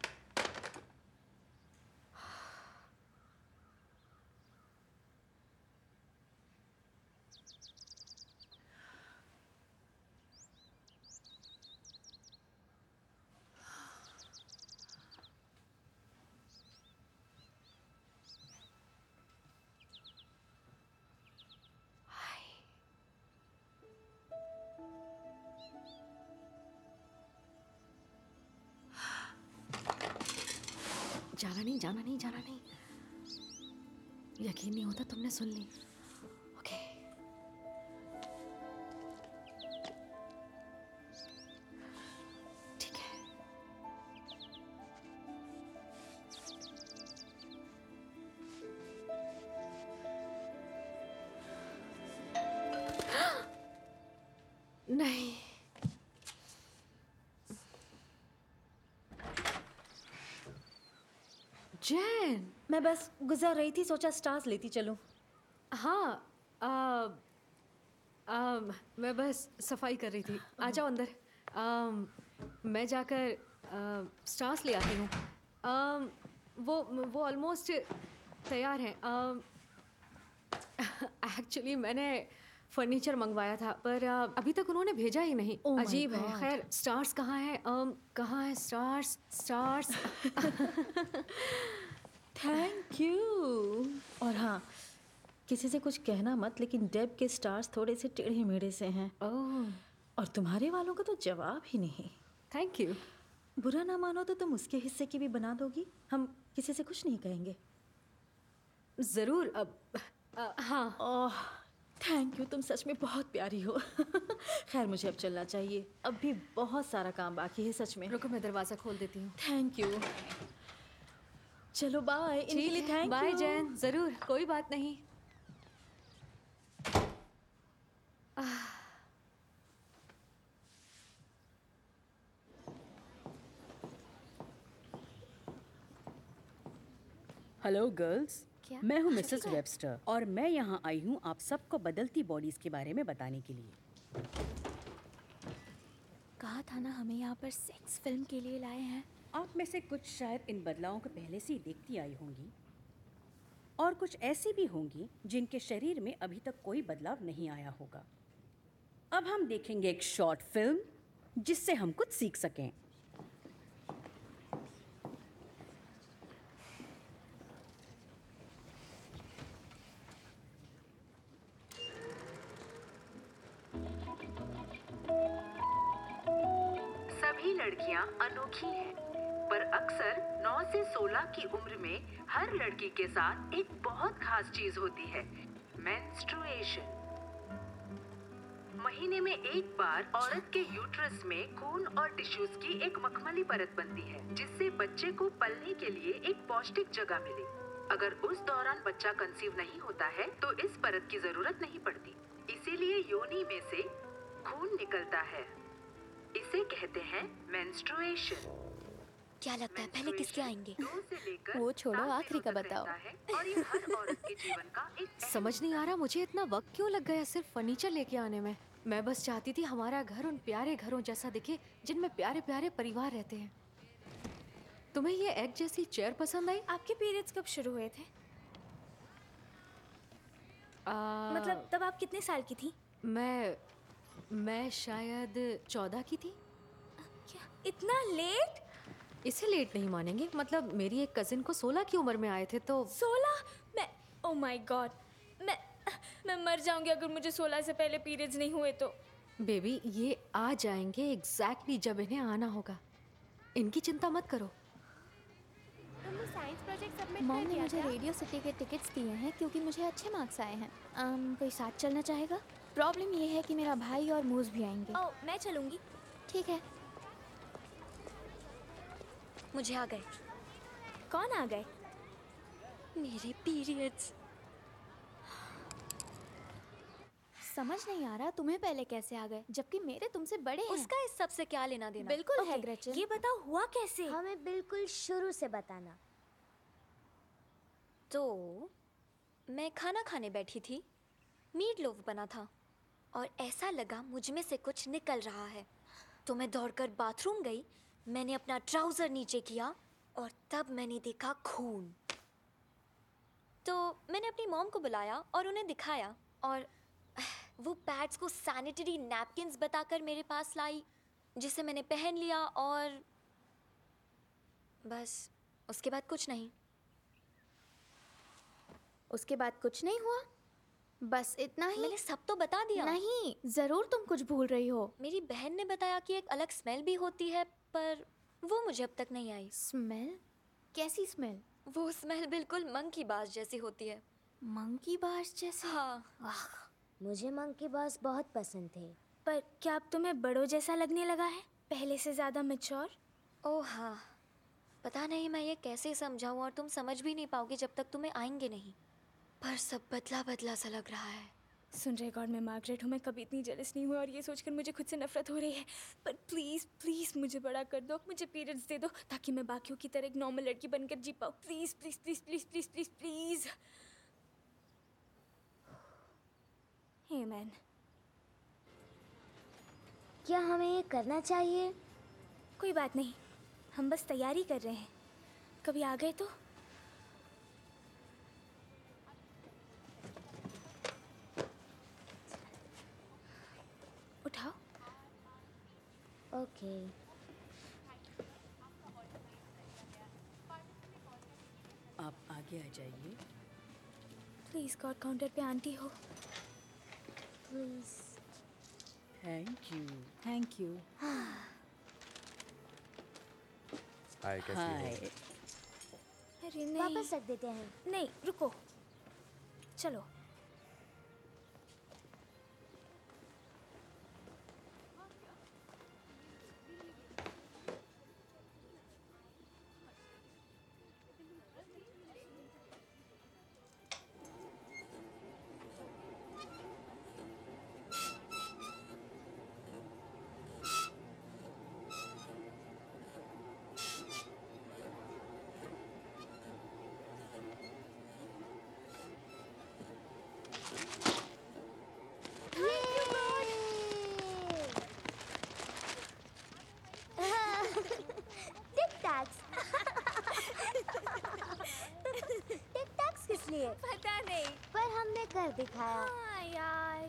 जाना नहीं। यकीन नहीं होता तुमने सुन ली। ओके। ठीक है। नहीं। जैन, मैं बस गुजर रही थी, सोचा स्टार्स लेती चलूं। हाँ, मैं बस सफाई कर रही थी। आ जाओ अंदर। मैं जाकर स्टार्स ले आती हूँ। वो ऑलमोस्ट तैयार हैं। एक्चुअली मैंने फर्नीचर मंगवाया था, पर अभी तक उन्होंने भेजा ही नहीं। Oh my अजीब है। God. खैर, स्टार्स कहाँ है? कहाँ है स्टार्स? Thank you. और हाँ, किसी से कुछ कहना मत, लेकिन डेब के स्टार्स थोड़े से टेढ़े मेढ़े से हैं। ओह। और तुम्हारे वालों का तो जवाब ही नहीं। Thank you. बुरा ना मानो तो तुम उसके हिस्से की भी बना दोगी। हम किसी से कुछ नहीं कहेंगे। जरूर। अब हाँ। ओह, थैंक यू, तुम सच में बहुत प्यारी हो। खैर, मुझे अब चलना चाहिए, अब भी बहुत सारा काम बाकी है सच में। रुको, मैं दरवाज़ा खोल देती हूँ। Thank you. चलो बाय। इनके लिए थैंक यू। बाय जैन। जरूर, कोई बात नहीं। हेलो गर्ल्स, क्या? मैं हूँ मिसेस वेबस्टर और मैं यहाँ आई हूँ आप सबको बदलती बॉडीज के बारे में बताने के लिए। कहा था ना हमें यहाँ पर सेक्स फिल्म के लिए लाए हैं। आप में से कुछ शायद इन बदलावों को पहले से ही देखती आई होंगी और कुछ ऐसी भी होंगी जिनके शरीर में अभी तक कोई बदलाव नहीं आया होगा। अब हम देखेंगे एक शॉर्ट फिल्म जिससे हम कुछ सीख सकें। लड़कियां अनोखी हैं, पर अक्सर 9 से 16 की उम्र में हर लड़की के साथ एक बहुत खास चीज होती है, मेंस्ट्रुएशन। महीने में एक बार औरत के यूट्रस में खून और टिश्यूज की एक मखमली परत बनती है, जिससे बच्चे को पलने के लिए एक पौष्टिक जगह मिले। अगर उस दौरान बच्चा कंसीव नहीं होता है तो इस परत की जरूरत नहीं पड़ती, इसीलिए योनि में से खून निकलता है। इसे कहते हैं मेंस्ट्रुएशन। क्या लगता है पहले किसके आएंगे? वो छोड़ो, आखिरी का बताओ। और ये हर औरत के जीवन का एक समझ नहीं आ रहा मुझे इतना वक्त क्यों लग गया सिर्फ फर्नीचर लेके आने में। मैं बस चाहती थी हमारा घर उन प्यारे घरों जैसा दिखे जिनमें प्यारे प्यारे परिवार रहते हैं। तुम्हें ये एग जैसी चेयर पसंद आई? आपके पीरियड्स कब शुरू हुए थे? मतलब तब आप कितने साल की थी? मैं शायद 14 की थी। क्या इतना लेट? इसे लेट नहीं मानेंगे, मतलब मेरी एक कजिन को 16 की उम्र में आए थे तो 16? मैं ओह माय गॉड, मैं मर जाऊंगी अगर मुझे 16 से पहले पीरियड्स नहीं हुए तो। बेबी ये आ जाएंगे एग्जैक्टली जब इन्हें आना होगा, इनकी चिंता मत करो। तुमने साइंस प्रोजेक्ट सबमिट कर दिया? मॉम ने मुझे रेडियो सिटी के टिकट्स दिए हैं क्योंकि मुझे अच्छे मार्क्स आए हैं। कोई साथ चलना चाहेगा? प्रॉब्लम ये है कि मेरा भाई और मूस भी आएंगे। ओह मैं चलूंगी। ठीक है। मुझे आ गए। कौन आ गए? मेरे पीरियड्स। समझ नहीं आ रहा तुम्हें पहले कैसे आ गए जबकि मेरे तुमसे बड़े हैं। उसका इस सब से क्या लेना देना? बिल्कुल है ग्रेचन। ये बताओ हुआ कैसे? हमें बिल्कुल शुरू से बताना। तो मैं खाना खाने बैठी थी, मीट लोफ बना था और ऐसा लगा मुझ में से कुछ निकल रहा है, तो मैं दौड़कर बाथरूम गई। मैंने अपना ट्राउजर नीचे किया और तब मैंने देखा खून। तो मैंने अपनी मॉम को बुलाया और उन्हें दिखाया और वो पैड्स को सैनिटरी नैपकिन्स बताकर मेरे पास लाई, जिसे मैंने पहन लिया और बस उसके बाद कुछ नहीं। उसके बाद कुछ नहीं हुआ? बस इतना ही? मैंने सब तो बता दिया। नहीं, जरूर तुम कुछ भूल रही हो। मेरी बहन ने बताया कि एक अलग स्मेल भी होती है, पर वो मुझे अब तक नहीं आई। स्मेल? कैसी स्मेल? वो स्मेल बिल्कुल मंकी बाज जैसी होती है। मंकी बाज जैसे? हाँ। मुझे मंकी बाज बहुत पसंद थे। पर क्या अब तुम्हें बड़ों जैसा लगने लगा है, पहले से ज्यादा मैच्योर? ओह हाँ, पता नहीं मैं ये कैसे समझाऊं और तुम समझ भी नहीं पाओगे जब तक तुम्हें आएंगे नहीं, पर सब बदला बदला सा लग रहा है। सुन रहे गॉड, मैं मार्गरेट हूँ, मैं कभी इतनी जेलस नहीं हुई और ये सोचकर मुझे खुद से नफरत हो रही है। पर प्लीज प्लीज मुझे बड़ा कर दो, मुझे पीरियड्स दे दो ताकि मैं बाकियों की तरह एक नॉर्मल लड़की बनकर जी पाऊँ। Please please please please please please please. Hey man, क्या हमें ये करना चाहिए? कोई बात नहीं, हम बस तैयारी कर रहे हैं। कभी आ गए तो उठाओ। ओके। आप आगे आ जाइए। प्लीज गॉड, काउंटर पे आंटी हो। Please. Thank you. Thank you. Hi, कैसी हो? अरे नहीं, वापस रख देते हैं। नहीं रुको, चलो। किस लिए? पता नहीं, पर हमने कर दिखाया। हाँ यार।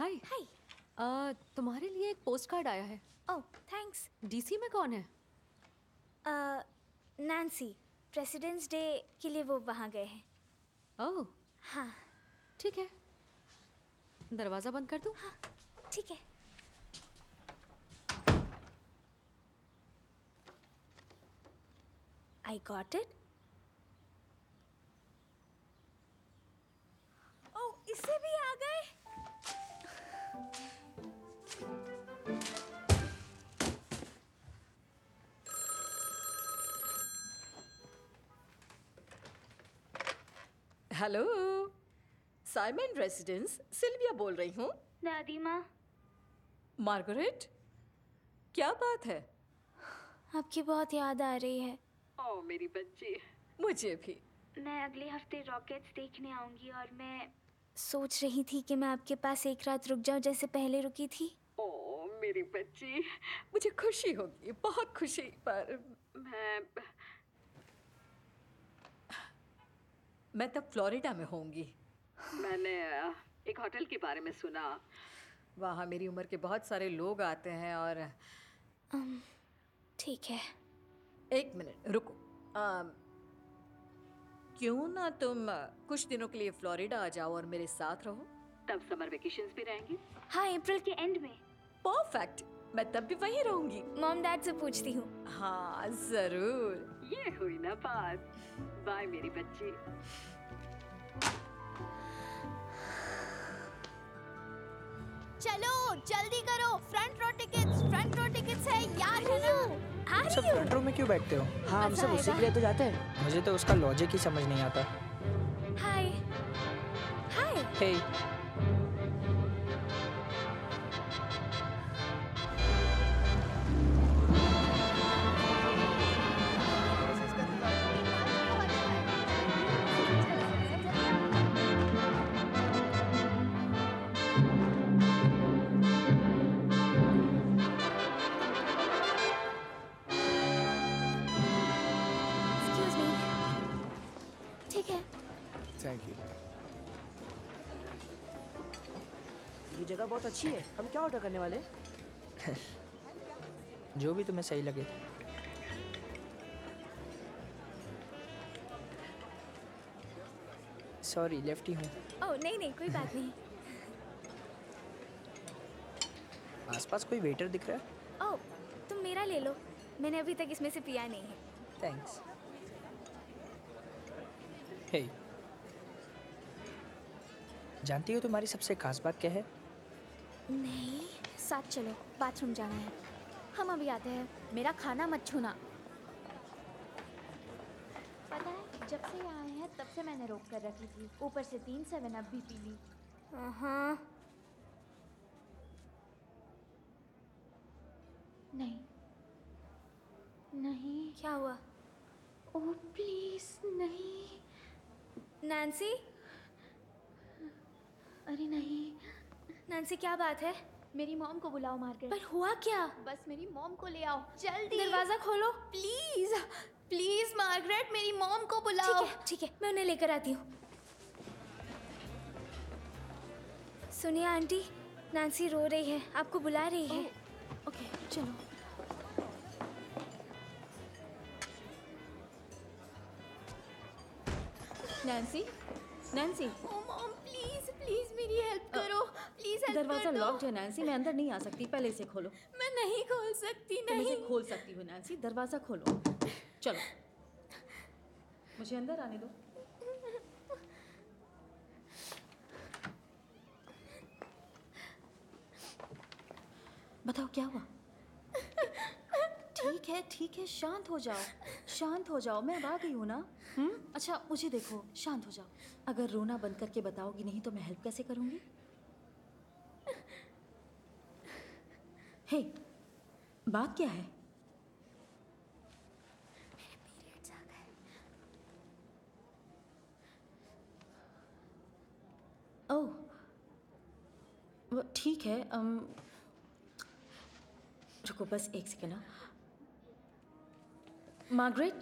हाय हाय। तुम्हारे लिए एक पोस्ट कार्ड आया है। ओह थैंक्स। डीसी में कौन है? नैन्सी, प्रेसिडेंट्स डे के लिए वो वहाँ गए हैं। ओह हाँ ठीक है, दरवाज़ा बंद कर दूँ? हाँ ठीक है। I got it. ओह इससे भी आ गए। हेलो, साइमन रेसिडेंस, सिल्विया बोल रही हूँ। दादी माँ। मार्गरेट, क्या बात है? आपकी बहुत याद आ रही है। ओह मेरी बच्ची, मुझे भी। मैं अगले हफ्ते रॉकेट्स देखने आऊंगी और मैं सोच रही थी कि मैं आपके पास एक रात रुक जाऊं जैसे पहले रुकी थी। ओह मेरी बच्ची, मुझे खुशी होगी, बहुत खुशी, पर मैं तब फ्लोरिडा में होंगी। मैंने एक होटल के बारे में सुना, वहाँ मेरी उम्र के बहुत सारे लोग आते हैं और ठीक है। एक मिनट रुको, क्यों ना तुम कुछ दिनों के लिए फ्लोरिडा आ जाओ और मेरे साथ रहो, तब समर वेकेशंस भी रहेंगे। हाँ अप्रैल के एंड में। परफेक्ट, मैं तब भी वहीं रहूंगी। मॉम डैड से पूछती हूँ। हाँ जरूर, ये हुई ना बात। बाय मेरी बच्ची। चलो जल्दी करो, फ्रंट रो टिकट्स है यार, है ना? सब फ्रंट रो में क्यों बैठते हो? हाँ हम सब उसी के लिए तो जाते हैं। मुझे तो उसका लॉजिक ही समझ नहीं आता। Hi hi. Hey excuse me. ठीक है। Thank you. ये जगह बहुत अच्छी है। हम क्या ऑर्डर करने वाले? जो भी तुम्हें सही लगे। सॉरी लेफ्ट ही हूँ। ओह नहीं नहीं कोई बात नहीं। आसपास कोई वेटर दिख रहा है? ओह तुम मेरा ले लो, मैंने अभी तक इसमें से पिया नहीं है। थैंक्स। हे जानती हो तुम्हारी सबसे खास बात क्या है? नहीं, साथ चलो, बाथरूम जाना है। हम अभी आते हैं, मेरा खाना मत छूना। पता है जब से यहाँ आए हैं तब से मैंने रोक कर रखी थी, ऊपर से 3 7 भी पी ली। हाँ नहीं नहीं। क्या हुआ? ओह प्लीज नहीं। नैन्सी। अरे नहीं नैन्सी क्या बात है? मेरी मॉम को बुलाओ मार्गरेट। पर हुआ क्या? बस मेरी मॉम को ले आओ जल्दी। दरवाजा खोलो प्लीज प्लीज मार्गरेट, मेरी मॉम को बुलाओ। ठीक है मैं उन्हें लेकर आती हूँ। सुनिए आंटी, नैन्सी रो रही है, आपको बुला रही है। ओके चलो। Nancy, Nancy. Oh mom please please मेरी हेल्प करो, प्लीज हेल्प दरवाजा कर दो। लॉक्ड है नैन्सी, मैं अंदर नहीं आ सकती, पहले इसे खोलो। मैं नहीं खोल सकती। तुम नहीं इसे खोल सकती हो नैन्सी, दरवाजा खोलो। चलो मुझे अंदर आने दो। बताओ क्या हुआ? ठीक है शांत हो जाओ, शांत हो जाओ, मैं अब आ गई हूँ ना। अच्छा मुझे देखो, शांत हो जाओ। अगर रोना बंद करके बताओगी नहीं तो मैं हेल्प कैसे करूँगी? हे बात क्या है? ओह ठीक है, रुको बस एक सेकेंड। मार्गरेट,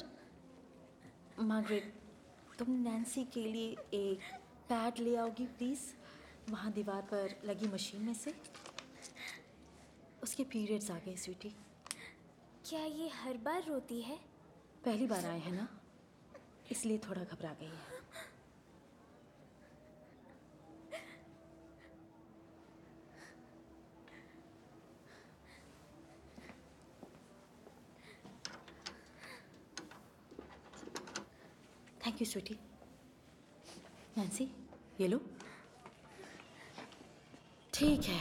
मार्गरेट तुम नैन्सी के लिए एक पैड ले आओगी प्लीज? वहाँ दीवार पर लगी मशीन में से उसके पीरियड्स आ गए स्वीटी। क्या ये हर बार रोती है? पहली बार आए हैं ना, इसलिए थोड़ा घबरा गई है। Thank you Sweety. नैन्सी, ये लो। ठीक है,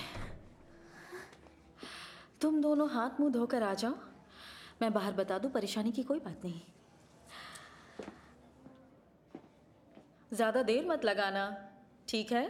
तुम दोनों हाथ मुंह धोकर आ जाओ। मैं बाहर बता दूं, परेशानी की कोई बात नहीं। ज्यादा देर मत लगाना, ठीक है?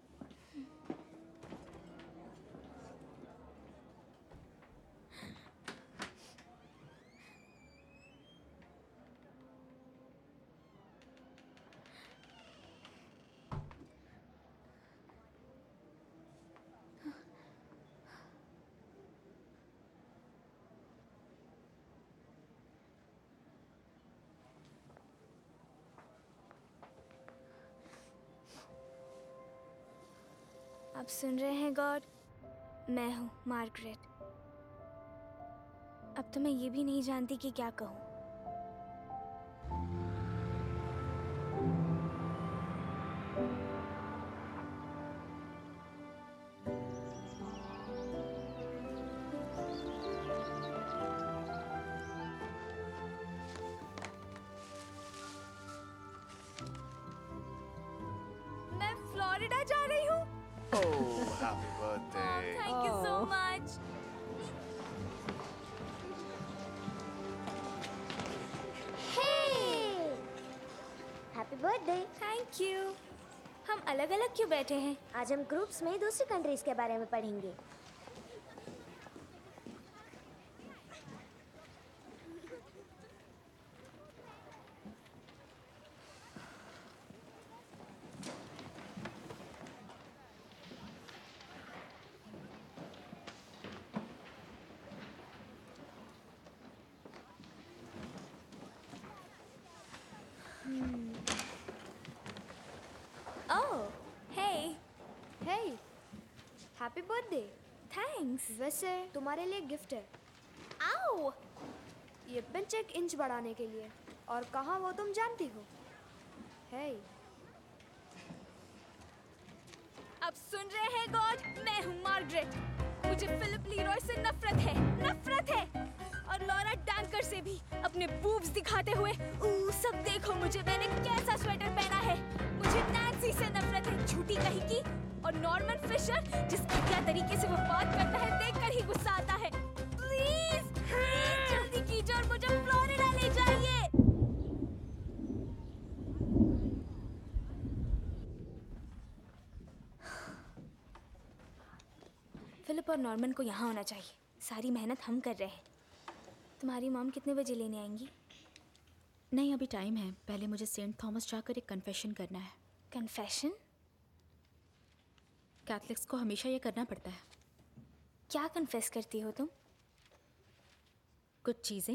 आप सुन रहे हैं गॉड? मैं हूँ मार्गरेट। अब तो मैं ये भी नहीं जानती कि क्या कहूँ। मैं फ्लोरिडा जा रही हूँ। Oh, happy birthday. Thank you so much. Hey! Happy birthday. Thank you. हम अलग अलग क्यों बैठे हैं? आज हम ग्रुप्स में दूसरी कंट्रीज के बारे में पढ़ेंगे। Oh, hey. Hey, happy birthday. Thanks. वैसे तुम्हारे लिए गिफ्ट है। Ow! ये पिंच 1 इंच बढ़ाने के लिए। और कहाँ वो तुम जानती हो? Hey, अब सुन रहे हैं गॉड? मैं हूँ मार्गरेट। मुझे फिलिप लीरॉय से नफरत है, नफरत है। और लॉरा डैंकर से भी। अपने बूब्स दिखाते हुए। सब देखो मुझे, मैंने कैसा स्वेटर पहना है। मुझे नैन्सी से नफरत है, झूठी कहीं की। और नॉर्मन फिशर, जिस घटिया तरीके से वो बात करता है, देखकर ही गुस्सा आता है। प्लीज, प्लीज जल्दी कीजिए और मुझे फ्लोरिडा ले जाइए। फिलिप और नॉर्मन को यहाँ होना चाहिए। सारी मेहनत हम कर रहे हैं। तुम्हारी मॉम कितने बजे लेने आएंगी? नहीं, अभी टाइम है। पहले मुझे सेंट थॉमस जाकर एक कन्फेशन करना है। कन्फेशन? कैथलिक्स को हमेशा ये करना पड़ता है। क्या कन्फेस करती हो तुम? कुछ चीज़ें।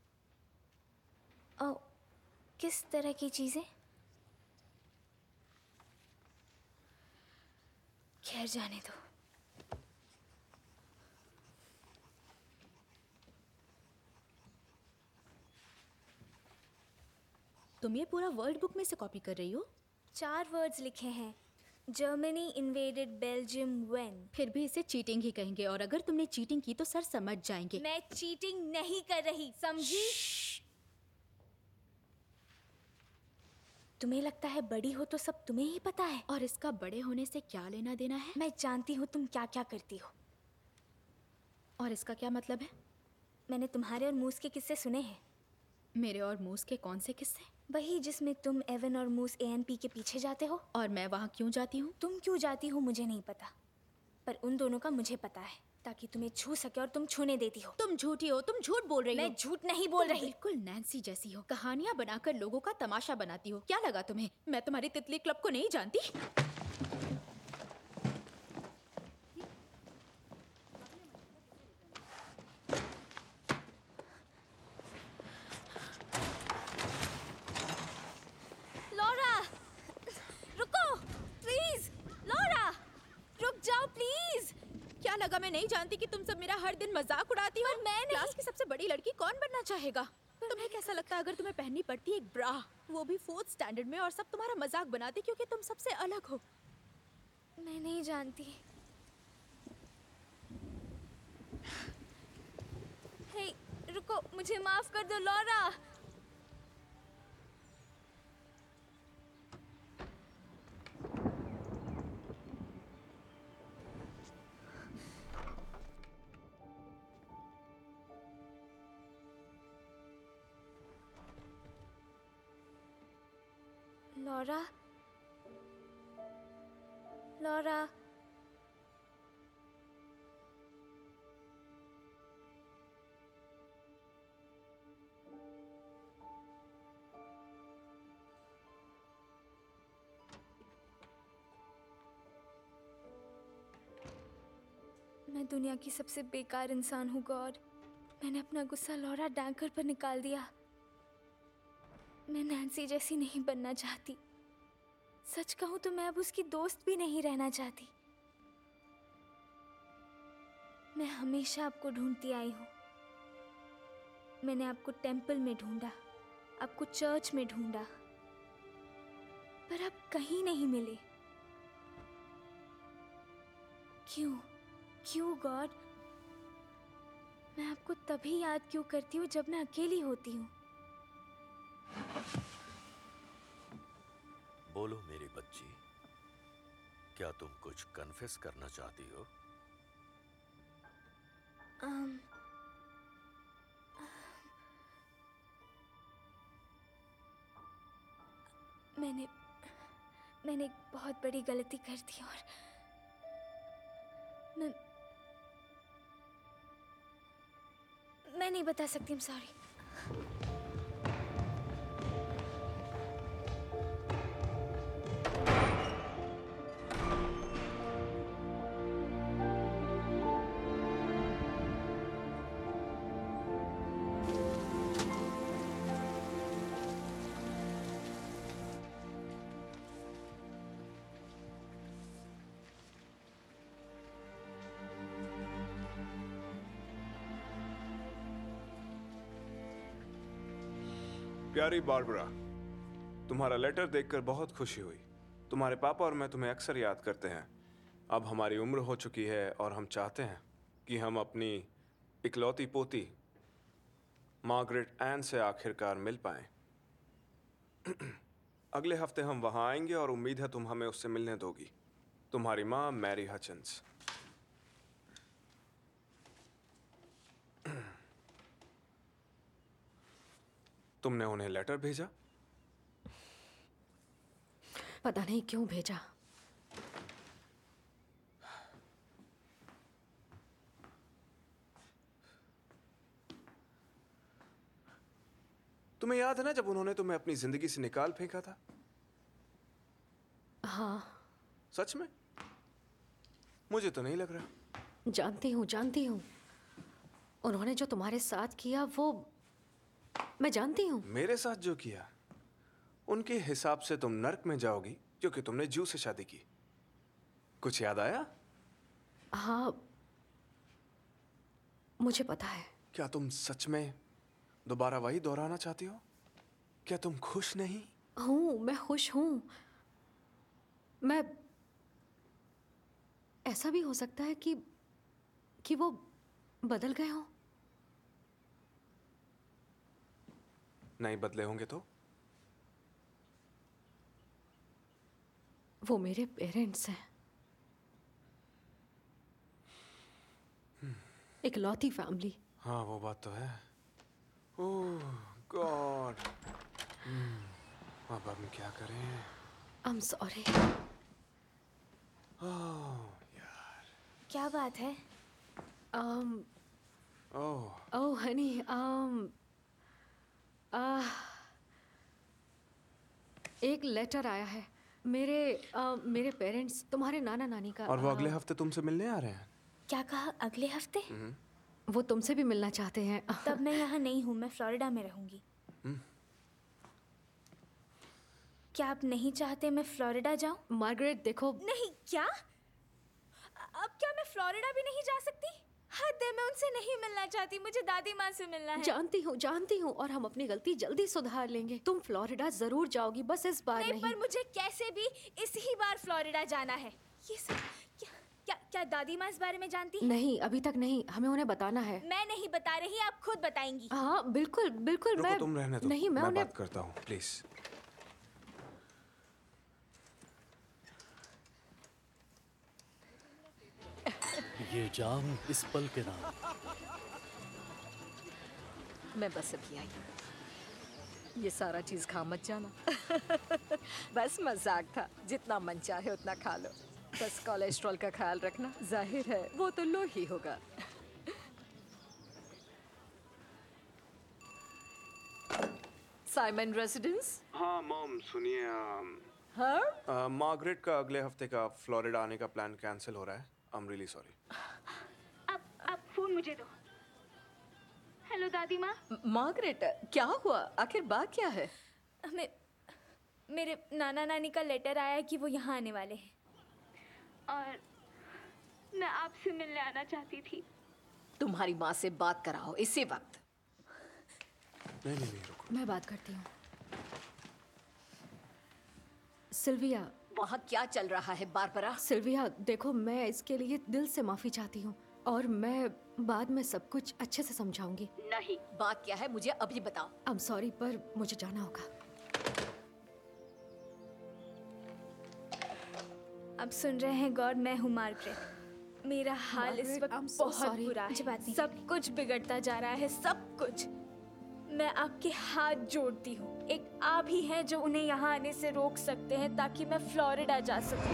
ओ, किस तरह की चीज़ें? खैर जाने दो। तुम ये पूरा वर्ल्ड बुक में से कॉपी कर रही हो? 4 वर्ड्स लिखे हैं। Germany invaded Belgium when. फिर भी इसे चीटिंग ही कहेंगे, और अगर तुमने चीटिंग की तो सर समझ जाएंगे। मैं चीटिंग नहीं कर रही, समझी? तुम्हें लगता है बड़ी हो तो सब तुम्हें ही पता है। और इसका बड़े होने से क्या लेना देना है? मैं जानती हूँ तुम क्या क्या करती हो। और इसका क्या मतलब है? मैंने तुम्हारे और मूस के किस्से सुने हैं। मेरे और मूस के कौन से किस्से? वही जिसमें तुम एवन और मूस ANP के पीछे जाते हो। और मैं वहाँ क्यों जाती हूँ? तुम क्यों जाती हो मुझे नहीं पता, पर उन दोनों का मुझे पता है, ताकि तुम्हें छू सके और तुम छूने देती हो। तुम झूठी हो, तुम झूठ बोल रही हो। मैं झूठ नहीं बोल रही। बिल्कुल नैन्सी जैसी हो। कहानियाँ बनाकर लोगों का तमाशा बनाती हो। क्या लगा तुम्हें मैं तुम्हारी तितली क्लब को नहीं जानती? लॉरा, रुको प्लीज। लॉरा, मैं नहीं जानती कि तुम सब मेरा हर दिन मजाक उड़ाती हो। मैं क्लास की सबसे बड़ी लड़की कौन बनना चाहेगा? तुम्हें कैसा लगता है अगर तुम्हें पहननी पड़ती एक ब्रा, वो भी 4th स्टैंडर्ड में, और सब तुम्हारा मजाक बनाते क्योंकि तुम सबसे अलग हो? मैं नहीं जानती। हे, रुको, मुझे माफ कर दो लॉरा। लॉरा, लॉरा, मैं दुनिया की सबसे बेकार इंसान हूँ गॉड। मैंने अपना गुस्सा लॉरा डैंकर पर निकाल दिया। मैं नैन्सी जैसी नहीं बनना चाहती। सच कहूँ तो मैं अब उसकी दोस्त भी नहीं रहना चाहती। मैं हमेशा आपको ढूंढती आई हूँ। मैंने आपको टेंपल में ढूंढा, आपको चर्च में ढूंढा, पर आप कहीं नहीं मिले। क्यों? क्यों गॉड? मैं आपको तभी याद क्यों करती हूँ जब मैं अकेली होती हूँ? बोलो मेरी बच्ची, क्या तुम कुछ कन्फेस करना चाहती हो? मैंने एक बहुत बड़ी गलती कर दी और मैं नहीं बता सकती। I'm sorry। प्यारी बारबरा, तुम्हारा लेटर देखकर बहुत खुशी हुई। तुम्हारे पापा और मैं तुम्हें अक्सर याद करते हैं। अब हमारी उम्र हो चुकी है और हम चाहते हैं कि हम अपनी इकलौती पोती मार्गरेट एन से आखिरकार मिल पाएं। अगले हफ्ते हम वहां आएंगे और उम्मीद है तुम हमें उससे मिलने दोगी। तुम्हारी माँ मैरी हचिंस। तुमने उन्हें लेटर भेजा? पता नहीं क्यों भेजा। तुम्हें याद है ना जब उन्होंने तुम्हें अपनी जिंदगी से निकाल फेंका था? हाँ। सच में? मुझे तो नहीं लग रहा। जानती हूँ। उन्होंने जो तुम्हारे साथ किया वो मैं जानती हूँ। मेरे साथ जो किया, उनके हिसाब से तुम नर्क में जाओगी क्योंकि तुमने जू से शादी की। कुछ याद आया? हाँ, मुझे पता है। क्या तुम सच में दोबारा वही दोहराना चाहती हो? क्या तुम खुश नहीं? मैं खुश हूँ। मैं ऐसा भी हो सकता है कि वो बदल गए हों। नहीं बदले होंगे तो? वो मेरे पेरेंट्स हैं। इकलौती फैमिली। हाँ, वो बात तो है। Oh God. अब हम क्या करें? I'm sorry। क्या बात है? ओह हनी, एक लेटर आया है। मेरे पेरेंट्स, तुम्हारे नाना नानी का। और वो अगले हफ्ते तुमसे मिलने आ रहे हैं। क्या कहा? अगले हफ्ते? वो तुमसे भी मिलना चाहते हैं। तब मैं यहाँ नहीं हूँ, मैं फ्लोरिडा में रहूंगी। क्या आप नहीं चाहते मैं फ्लोरिडा जाऊं? मार्गरेट देखो। नहीं। क्या? अब क्या मैं फ्लोरिडा भी नहीं जा सकती? हद है, मैं उनसे नहीं मिलना चाहती, मुझे दादी माँ से मिलना है। जानती हूँ और हम अपनी गलती जल्दी सुधार लेंगे। तुम फ्लोरिडा जरूर जाओगी, बस इस बार नहीं। पर मुझे कैसे भी इस ही बार फ्लोरिडा जाना है। ये सब क्या दादी माँ इस बारे में जानती है? नहीं, अभी तक नहीं, हमें उन्हें बताना है। मैं नहीं बता रही, आप खुद बताएंगी। हाँ बिल्कुल बिल्कुल। रुको, तुम रहने दो, नहीं, मैं उन्हें बात करता हूँ, प्लीज। ये जाम इस पल के नाम। मैं बस अभी आई। ये सारा चीज खा मत जाना। बस मजाक था, जितना मन चाहे उतना खा लो। बस कोलेस्ट्रॉल का ख्याल रखना, जाहिर है वो तो लो ही होगा। Simon residence. हाँ मॉम, सुनिए, हाँ? मार्गरेट का अगले हफ्ते का फ्लोरिडा आने का प्लान कैंसिल हो रहा है। I am really sorry. अब फोन मुझे दो। हेलो दादी माँ। मार्गरेट, क्या हुआ? आखिर बात क्या है? मेरे नाना नानी का लेटर आया है कि वो यहाँ आने वाले हैं और मैं आपसे मिलने आना चाहती थी। तुम्हारी माँ से बात कराओ इसी वक्त। नहीं, रुको। मैं बात करती हूँ। सिल्विया। वहाँ क्या चल रहा है बारबरा? सिल्विया देखो, मैं इसके लिए दिल से माफी चाहती हूँ और मैं बाद में सब कुछ अच्छे से समझाऊंगी। नहीं, बात क्या है मुझे अभी बताओ। आई एम सॉरी, पर मुझे जाना होगा। अब सुन रहे हैं गॉड, मैं हूँ मार्गरेट। मेरा हाल इस वक्त बहुत बुरा है। सब कुछ बिगड़ता जा रहा है, सब कुछ। मैं आपके हाथ जोड़ती हूँ। एक आप ही हैं जो उन्हें यहाँ आने से रोक सकते हैं ताकि मैं फ्लोरिडा जा सकूं।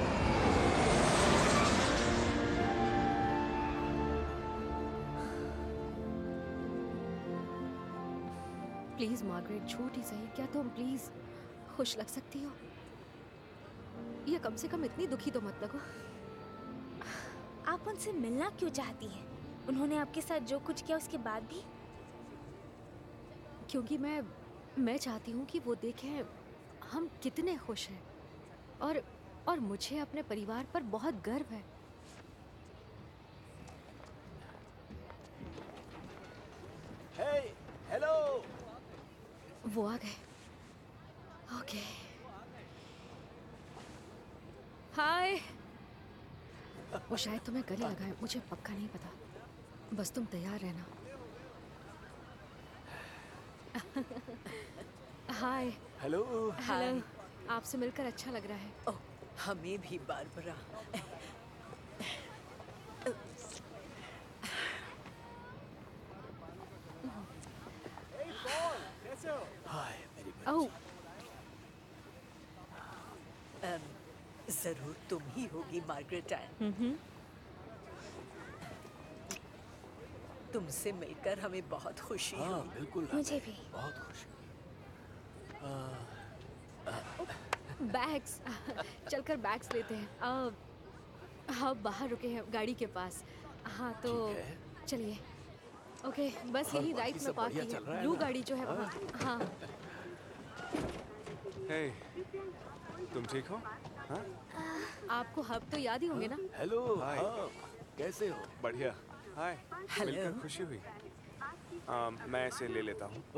प्लीज मार्गरेट, झूठ ही सही, क्या तुम प्लीज खुश लग सकती हो? या कम से कम इतनी दुखी तो मत लगो। आप उनसे मिलना क्यों चाहती हैं? उन्होंने आपके साथ जो कुछ किया उसके बाद भी? क्योंकि मैं चाहती हूँ कि वो देखें हम कितने खुश हैं और मुझे अपने परिवार पर बहुत गर्व है। हेलो। वो आ गए। Okay, hi. वो शायद तुम्हें गले लगाए, मुझे पक्का नहीं पता। बस तुम तैयार रहना। हाय। हेलो। हेलो, आपसे मिलकर अच्छा लग रहा है। ओह, हमें भी बारबरा। हाय मेरी बच्ची। जरूर तुम ही होगी मार्गरेट एन। तुमसे मिलकर हमें बहुत खुशी हुई। बिल्कुल, मुझे भी बहुत खुशी। बैग्स। चलकर बैग्स लेते हैं। हम बाहर रुके हैं गाड़ी के पास। हाँ तो चलिए। ओके, बस यही राइट में पार्क की है, ब्लू गाड़ी जो है वहाँ। हाँ। हे, तुम ठीक हो? हाँ? आपको हब तो याद ही होंगे ना? हेलो। हाय। कैसे हो? बढ़िया। हाय, मिलकर खुशी हुई। मैं इसे ले लेता हूँ।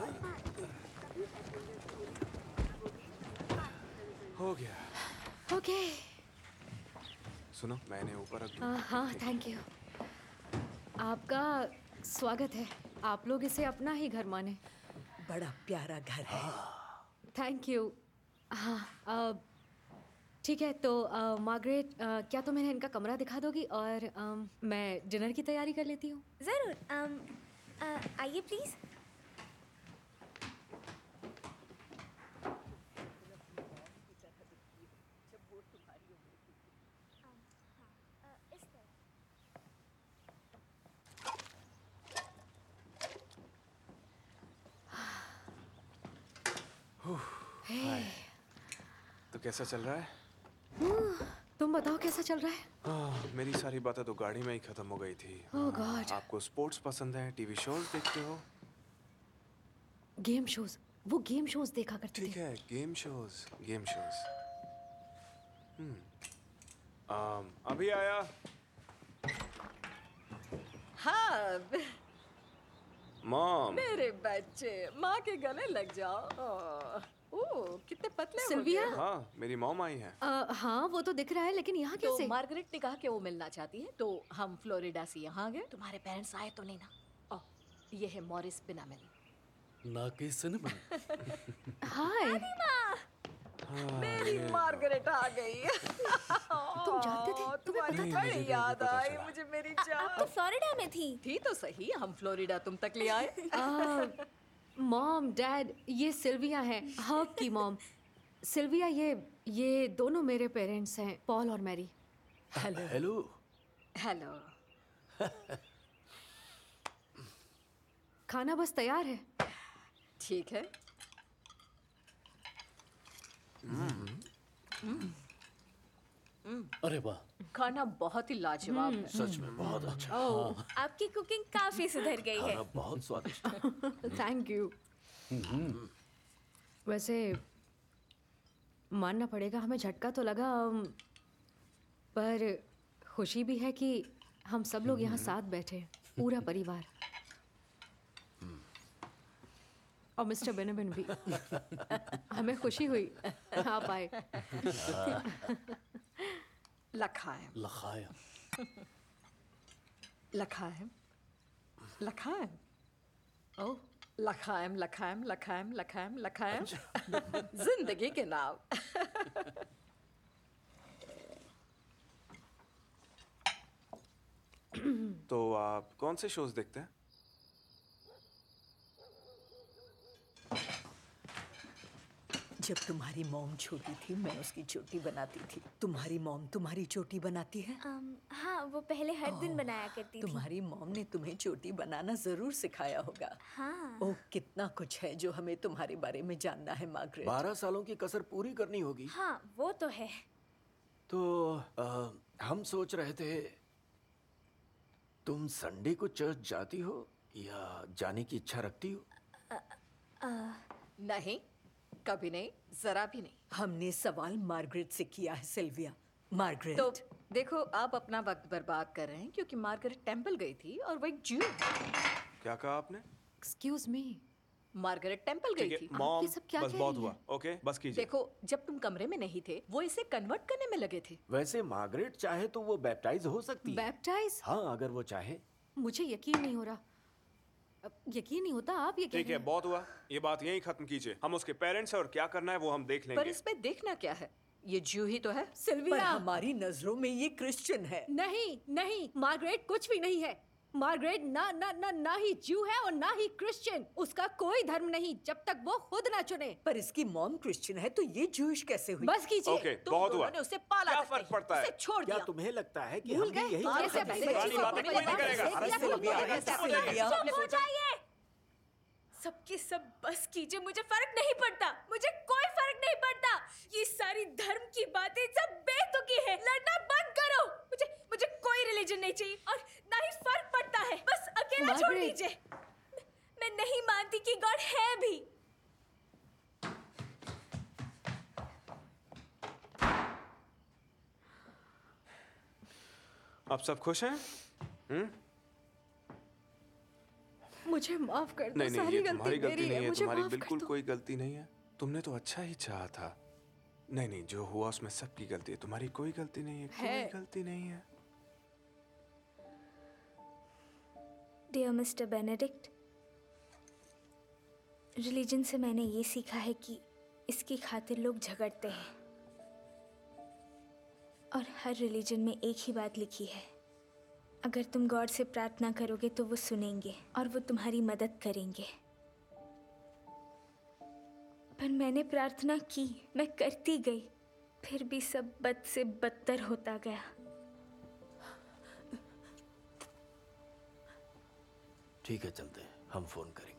हो गया। ओके। सुनो, मैंने ऊपर रख दिया। हाँ, थैंक यू। आपका स्वागत है। आप लोग इसे अपना ही घर माने। बड़ा प्यारा घर है। Thank you. हाँ, ठीक है तो मार्गरेट, क्या तुम इन्हें इनका कमरा दिखा दोगी और मैं डिनर की तैयारी कर लेती हूँ। जरूर। आइए प्लीज। हाय। तो कैसा चल रहा है? तुम बताओ कैसा चल रहा है? मेरी सारी बातें तो गाड़ी में ही खत्म हो गई थी। ओह गॉड। आपको स्पोर्ट्स पसंद है? टीवी शोज देखते हो? गेम शोज, वो गेम शोज देखा करती थी। ठीक है, गेम शोज। अभी आया। हाँ मॉम, मेरे बच्चे, माँ के गले लग जाओ। ओह कितने पतले हो सिल्विया? गए। हाँ मेरी मॉम आई है। हाँ वो तो दिख रहा है, लेकिन यहाँ तो कैसे? मार्गरेट ने कहा कि वो मिलना चाहती है, तो हम फ्लोरिडा से यहाँ आ गए। तुम्हारे पेरेंट्स आए तो नहीं ना? ओह, ये है मॉरिस बिनामिन। ना कि सिनेमन। हाय। मेरी मार्गरेट आ गई। तुम जानते थे? तुम्हें पता तुम्हारी था? बड़ी याद आई मुझे मेरी जान। आप तो फ्लोरिडा में थी तो सही, हम फ्लोरिडा तुम तक ले आए। मॉम, डैड, ये सिल्विया है, हक की मॉम। सिल्विया, ये दोनों मेरे पेरेंट्स हैं, पॉल और मैरी। Hello hello. हेलो। खाना बस तैयार है। ठीक है। अरे वाह, खाना बहुत ही लाजवाब है। सच में बहुत अच्छा। ओह, आपकी कुकिंग काफी सुधर गई है। खाना बहुत स्वादिष्ट। Thank you. वैसे मानना पड़ेगा, हमें झटका तो लगा, पर खुशी भी है कि हम सब लोग यहाँ साथ बैठे हैं, पूरा परिवार। और मिस्टर बेनेबिन भी। हमें खुशी हुई आप आए। लखाएम। लखायम। लखाएम। लखाएम। ओह, लखाएम लखाएम लखाएम लखाएम लखाएम। जिंदगी के नाम। तो आप कौन से शोज देखते हैं? जब तुम्हारी मॉम छोटी थी, मैं उसकी चोटी बनाती थी। तुम्हारी मॉम तुम्हारी चोटी बनाती है? हाँ, वो पहले हर दिन बनाया करती थी। तुम्हारी मॉम ने तुम्हें चोटी बनाना जरूर सिखाया होगा। हाँ। ओह, कितना कुछ है जो हमें तुम्हारे बारे में जानना है मार्गरेट। 12 सालों की कसर पूरी करनी होगी। हाँ, वो तो है। तो हम सोच रहे थे, तुम संडे को चर्च जाती हो या जाने की इच्छा रखती हो? नहीं, कभी नहीं, जरा भी नहीं। हमने सवाल मार्गरेट से किया है सिल्विया। मार्गरेट। तो देखो, आप अपना वक्त बर्बाद कर रहे हैं क्योंकि मार्गरेट टेंपल गई थी और वो एक जू। क्या कहा आपने? Excuse me. मार्गरेट टेंपल गई थी। मॉम, सब क्या बस कह बहुत रही हुआ। ओके, बस कीजिए। देखो, जब तुम कमरे में नहीं थे, वो इसे कन्वर्ट करने में लगे थे। वैसे मार्गरेट चाहे तो वो बैप्टाइज हो सकती है। बैप्टाइज? हाँ, अगर वो चाहे। मुझे यकीन नहीं हो रहा। यकीन नहीं होता, आप ये कह ठीक रहे है, हैं। बहुत हुआ। ये बात यहीं खत्म कीजिए। हम उसके पेरेंट्स हैं और क्या करना है वो हम देख पर लेंगे। इसमें देखना क्या है? ये जू ही तो है। पर सिल्विया! हमारी नजरों में ये क्रिश्चियन है। नहीं नहीं, मार्गरेट कुछ भी नहीं है। मार्गरेट ना ही ज्यू है और ना ही क्रिश्चियन। उसका कोई धर्म नहीं जब तक वो खुद ना चुने। पर इसकी मॉम क्रिश्चियन है, तो ये जूश कैसे हुई? बस कीजिए। ओके, तुम बहुत दोनों हुआ। ने उसे पाला क्या तक फर्क नहीं, पड़ता है? उसे छोड़ क्या दिया। तुम्हें लगता है कि भूल हम भी गए? यही तो चाहते जैसे हैं? पहले पुरानी चीज़ों बातें को कोई नहीं वापस करेगा। ले अरे लिया, सिल्विया, तुम अरे लोग सिल्विया। चुप हो जाइए। सबके सब बस कीजिए, मुझे फर्क नहीं पड़ता। मुझे कोई फर्क नहीं पड़ता। ये सारी धर्म की बातें सब बेतुकी है। लड़ना बंद करो। मुझे कोई रिलीजन नहीं चाहिए और ना ही फर्क पड़ता है। बस अकेला छोड़ मार्गरेट। दीजिए। मैं नहीं मानती कि गॉड है भी। आप सब खुश हैं? मुझे माफ कर दो। नहीं नहीं, सारी ये तुम्हारी गलती गलती मेरी नहीं है। मुझे तुम्हारी माफ कर बिल्कुल दो। कोई गलती नहीं है। तुमने तो अच्छा ही चाहा था। नहीं नहीं, जो हुआ उसमें सबकी गलती है। तुम्हारी कोई गलती नहीं है। कोई गलती नहीं है। डियर मिस्टर बेनेडिक्ट, रिलीजन से मैंने ये सीखा है कि इसकी खातिर लोग झगड़ते हैं। और हर रिलीजन में एक ही बात लिखी है, अगर तुम गॉड से प्रार्थना करोगे तो वो सुनेंगे और वो तुम्हारी मदद करेंगे। पर मैंने प्रार्थना की, मैं करती गई, फिर भी सब बद से बदतर होता गया। ठीक है, चलते हैं। हम फोन करेंगे।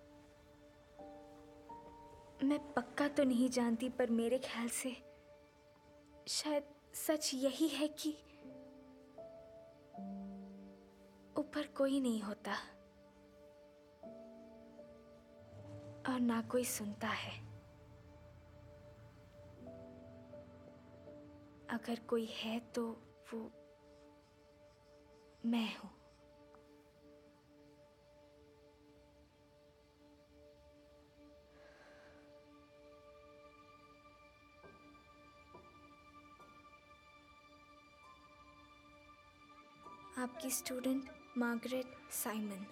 मैं पक्का तो नहीं जानती, पर मेरे ख्याल से शायद सच यही है कि ऊपर कोई नहीं होता और ना कोई सुनता है। अगर कोई है तो वो मैं हूं। आपकी student Margaret Simon.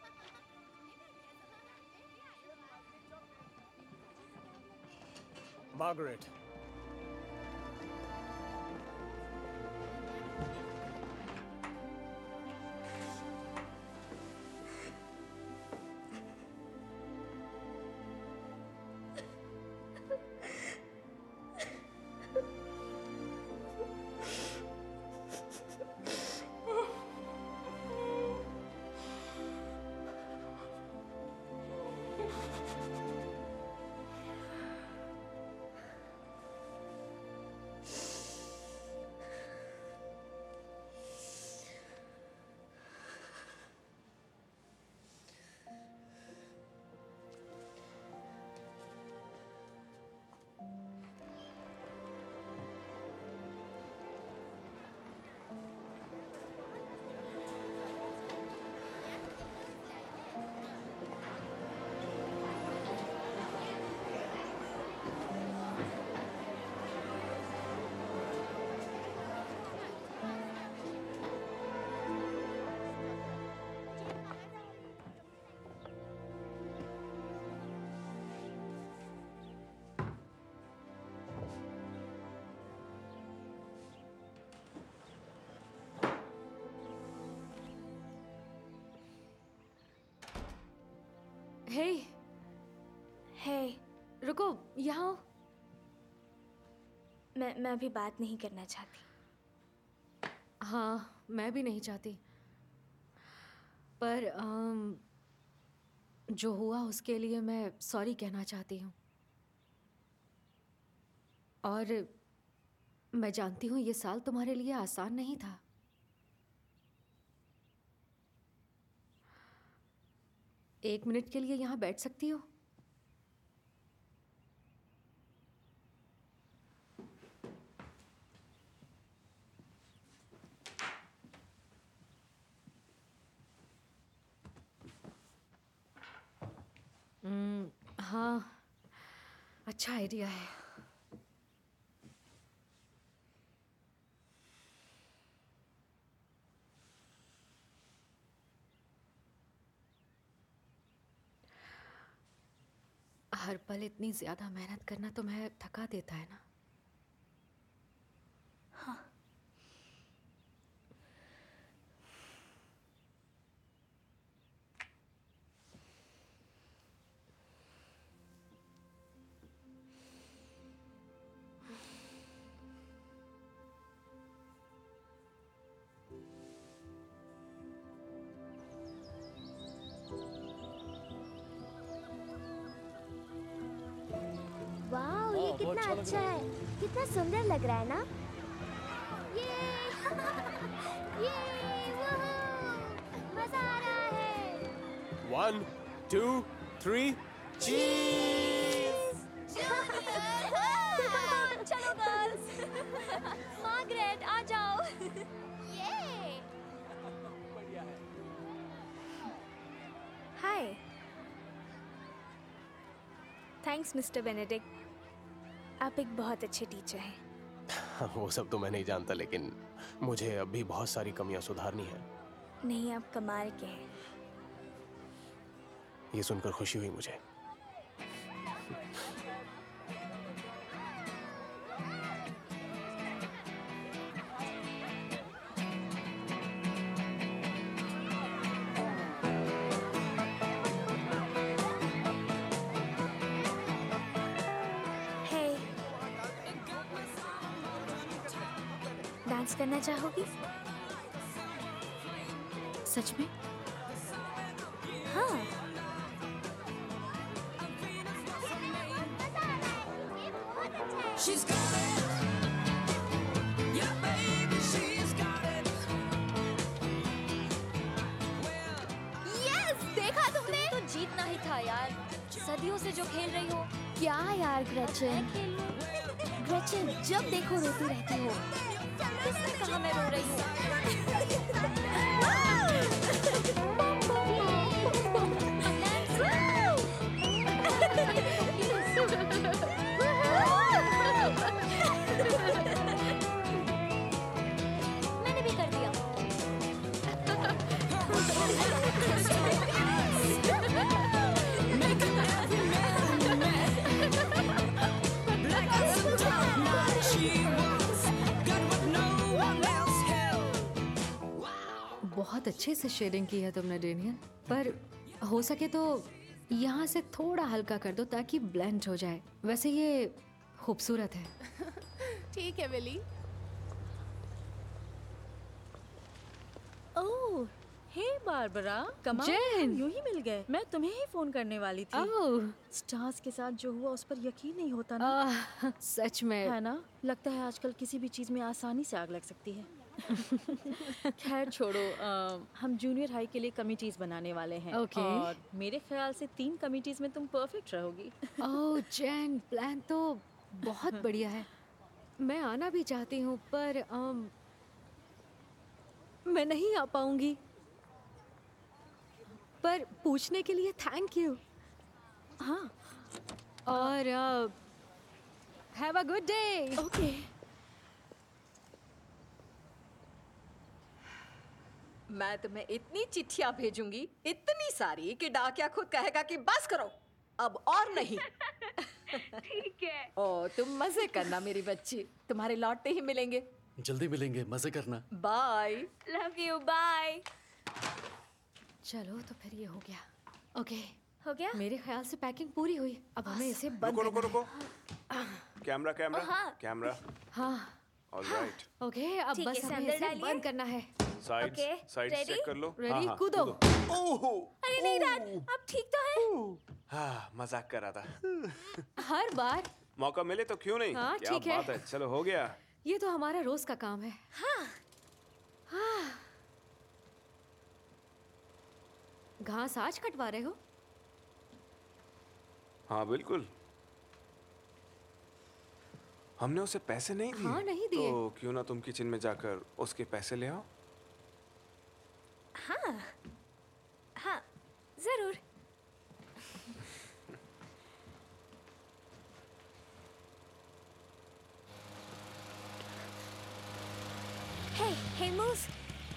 Margaret, hey hey, रुको, यहाँ आओ। मैं अभी बात नहीं करना चाहती। हाँ, मैं भी नहीं चाहती, पर जो हुआ उसके लिए मैं सॉरी कहना चाहती हूँ। और मैं जानती हूँ ये साल तुम्हारे लिए आसान नहीं था। एक मिनट के लिए यहाँ बैठ सकती हो? हाँ, अच्छा आइडिया है। हर पल इतनी ज्यादा मेहनत करना तुम्हें थका देता है ना? हाँ। वाह, ये कितना अच्छा है, कितना सुंदर लग रहा है ना? ये ये मजा आ रहा है। 1, 2, 3, चीज़! चलो गर्ल्स, मार्गरेट आ जाओ। ये हाय। थैंक्स मिस्टर बेनेडिक्ट, आप एक बहुत अच्छे टीचर हैं। वो सब तो मैं नहीं जानता, लेकिन मुझे अब भी बहुत सारी कमियां सुधारनी है। नहीं, आप कमाल के हैं। ये सुनकर खुशी हुई मुझे। डांस करना चाहोगी? सच में? हाँ। She's got it. Yeah, baby, she's got it. Yes, देखा तुमने? तो जीतना ही था यार, सदियों से जो खेल रही हो। क्या यार ग्रेचन, ग्रेचन जब देखो रोती रहती हो। किसने कहा मैं रो रही हूँ? मैंने भी कर दिया। बहुत अच्छे से शेडिंग की है तुमने डेनियल, पर हो सके तो यहाँ से थोड़ा हल्का कर दो ताकि ब्लेंड हो जाए। वैसे ये खूबसूरत है। ठीक है विली। ओह, हे बारबरा, कमाल है, जेन! हम यूं ही मिल गए। मैं तुम्हें ही फोन करने वाली थी। ओह! स्टार्स के साथ जो हुआ उस पर यकीन नहीं होता ना। सच में है ना? लगता है आजकल किसी भी चीज में आसानी से आग लग सकती है। खैर छोड़ो, हम जूनियर हाई के लिए कमिटीज बनाने वाले हैं। ओके। और मेरे ख्याल से 3 कमिटीज में तुम परफेक्ट रहोगी। ओह जेन, प्लान तो बहुत बढ़िया है। मैं आना भी चाहती हूँ पर मैं नहीं आ पाऊंगी। पर पूछने के लिए थैंक यू। हाँ, और have a good day. Okay. मैं तुम्हें इतनी चिट्ठियां भेजूंगी, इतनी सारी, कि डाकिया खुद कहेगा कि बस करो, अब और नहीं। ठीक है। ओ, तुम मजे करना मेरी बच्ची, तुम्हारे लौटते ही मिलेंगे। जल्दी मिलेंगे, मजे करना। बाय। Love you, bye. चलो तो फिर ये हो गया। ओके, हो गया? मेरे ख्याल से पैकिंग पूरी हुई। अब हमें इसे बंद रुको रुको करना रुको। कैमरा कैमरा हाँ। कैमरा। हाँ ऑलराइट। ओके, अब ठीक बस है, हमें अंदर इसे डालिए। बंद करना है। Sides Okay, sides ready? Check कर लो। रेडी, हाँ, कूदो। ओहो। अरे नहीं डैड, अब ठीक तो है? हाँ, मजाक कर रहा था। हर बार। मौका मिले तो क्यों नहीं? हाँ, क्या ठीक है। बात है, चलो हो गया। ये तो हमारा रोज का काम है। हाँ। घास आज कटवा रहे हो? हाँ बिल्कुल। हमने उसे पैसे नहीं दिए। हाँ, नहीं दिए। तो क्यों ना तुम किचन में जाकर उसके पैसे ले आओ। हाँ हाँ, जरूर। हे मूस,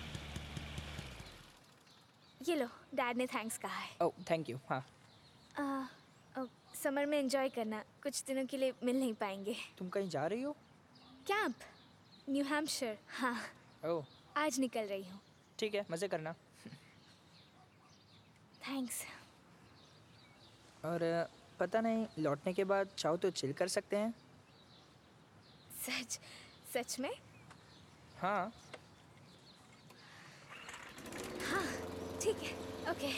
ये लो, डैड ने थैंक्स कहा है। Oh thank you. हाँ, समर में एंजॉय करना, कुछ दिनों के लिए मिल नहीं पाएंगे। तुम कहीं जा रही हो? Camp, New Hampshire. हाँ, ओह आज निकल रही हूँ। ठीक है, मज़े करना। थैंक्स। और पता नहीं, लौटने के बाद चाहो तो चिल कर सकते हैं। सच सच में? हाँ। हाँ ठीक है, okay.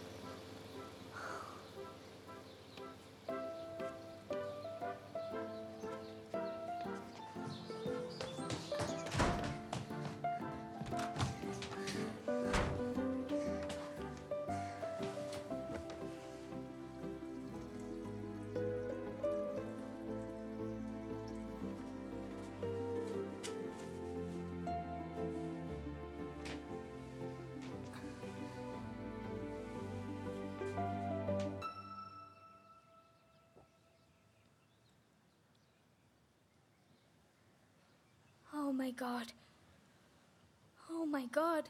Oh my God. Oh my God.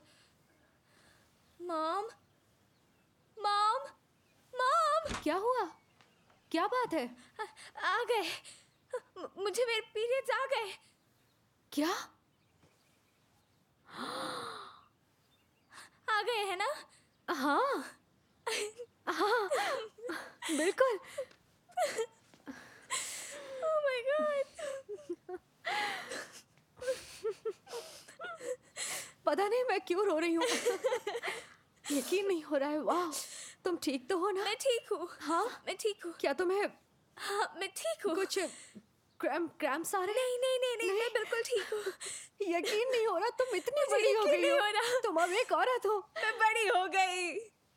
Mom? Mom? Mom? क्या हुआ? क्या बात है? आ गए। मुझे मेरे पीरियड्स आ गए। क्या? आ गए हैं ना? हाँ हाँ बिल्कुल। Oh my God. पता नहीं मैं क्यों रो रही हूँ। यकीन नहीं हो रहा है। वाह, तुम ठीक तो हो ना? मैं ठीक हूँ। हाँ, मैं ठीक हूँ। क्या तुम्हें हाँ, मैं ठीक हूँ। कुछ क्रैम्प्स आ रहे हैं? नहीं, मैं बिल्कुल ठीक हूँ। यकीन नहीं हो रहा, तुम इतनी मुझे बड़ी हो यकीन गई नहीं हो। हो रहा। तुम अब एक औरत हो। मैं बड़ी हो गई।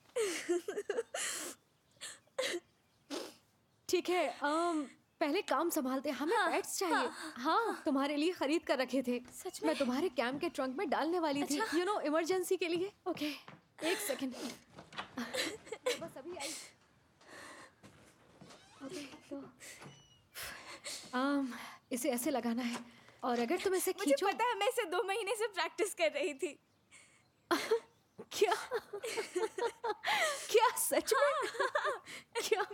ठीक है, पहले काम संभालते हैं। हमें पेट्स चाहिए। हाँ, तुम्हारे लिए खरीद कर रखे थे। सच में? मैं तुम्हारे कैंप के ट्रंक में डालने वाली थी, यू नो, इमरजेंसी के लिए। ओके, एक सेकंड। बस अभी आई। ओके, तो इसे ऐसे लगाना है और अगर तुम इसे मुझे खींचो। पता है, मैं इसे 2 महीने से प्रैक्टिस कर रही थी। क्या? क्या सच में? क्या?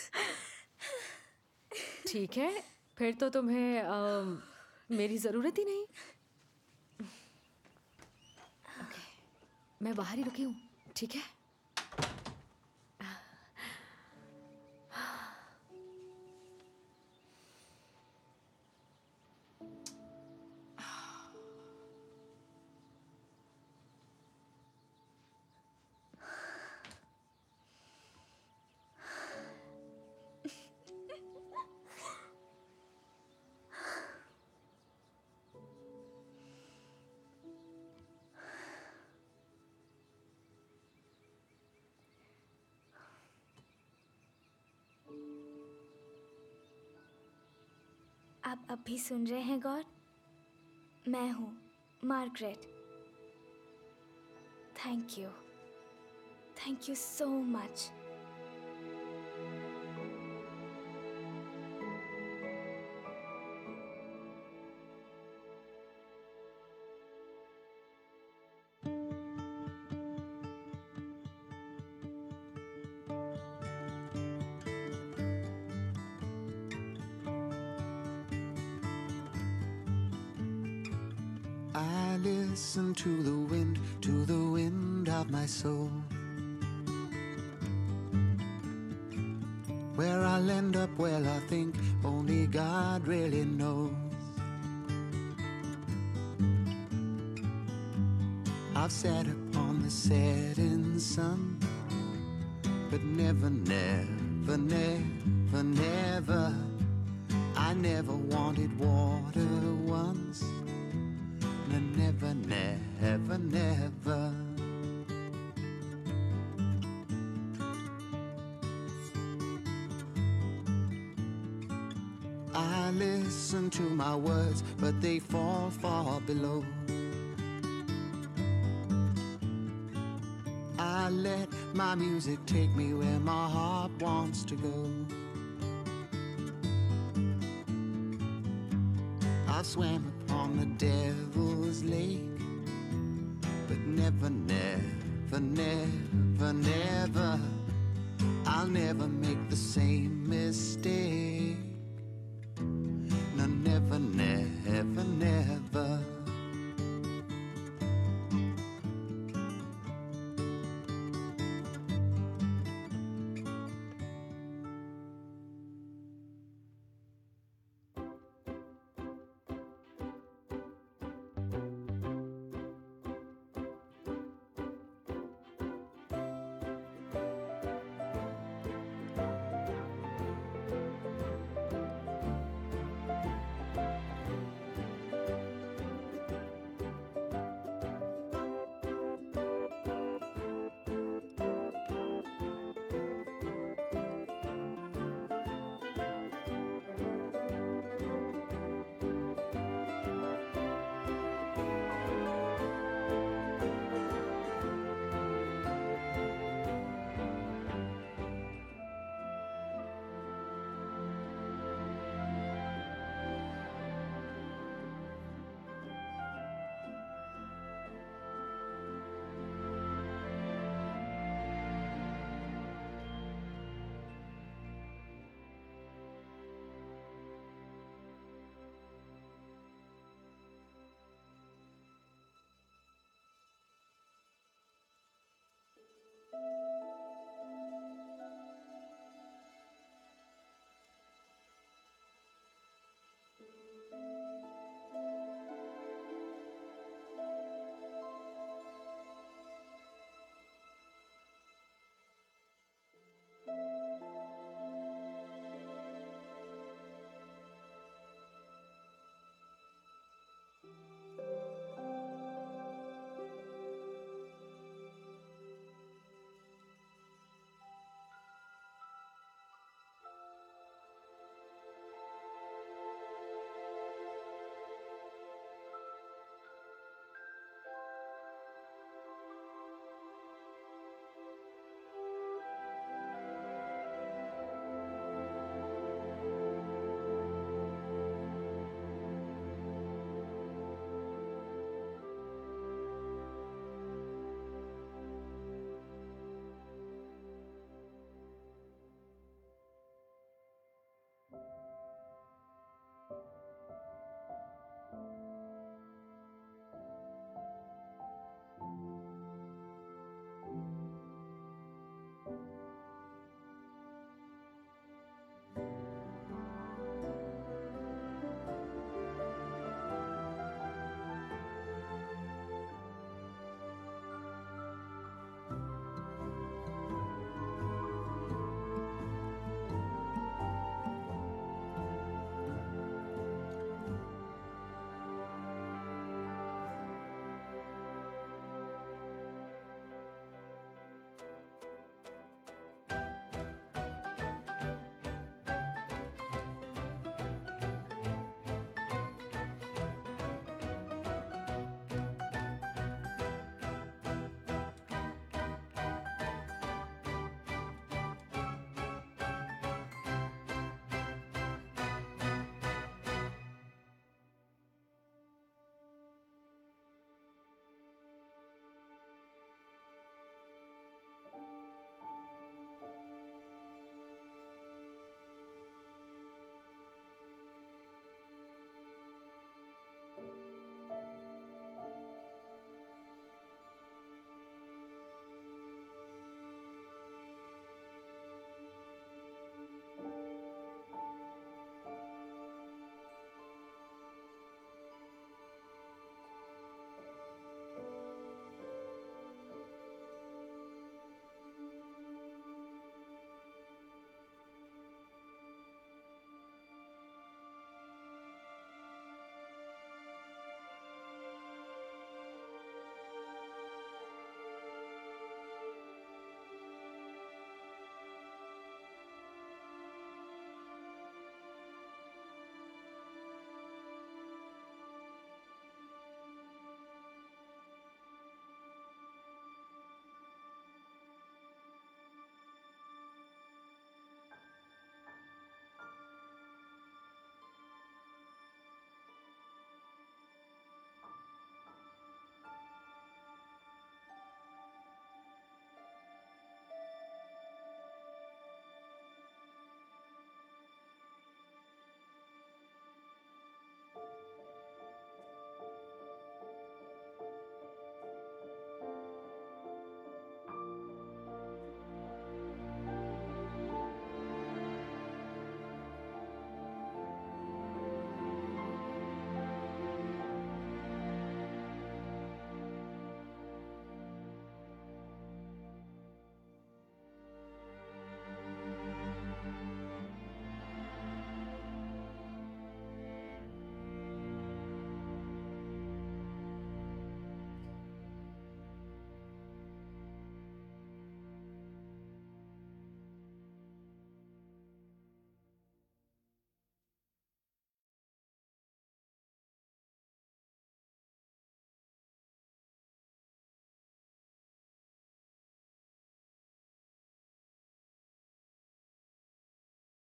ठीक है, फिर तो तुम्हें मेरी ज़रूरत ही नहीं। ओके, मैं बाहर ही रुकी हूँ, ठीक है? आप अब भी सुन रहे हैं गॉड? मैं हूँ Margaret. Thank you so much. I listen to the wind of my soul. Where I'll end up, well, I think only God really knows. I've sat upon the setting sun, but never, I never wanted water once. Never, never. I listen to my words, but they fall far below. I let my music take me where my heart wants to go. I've swam upon the devil's lake, but never, I'll never make the same mistake. No, never, never.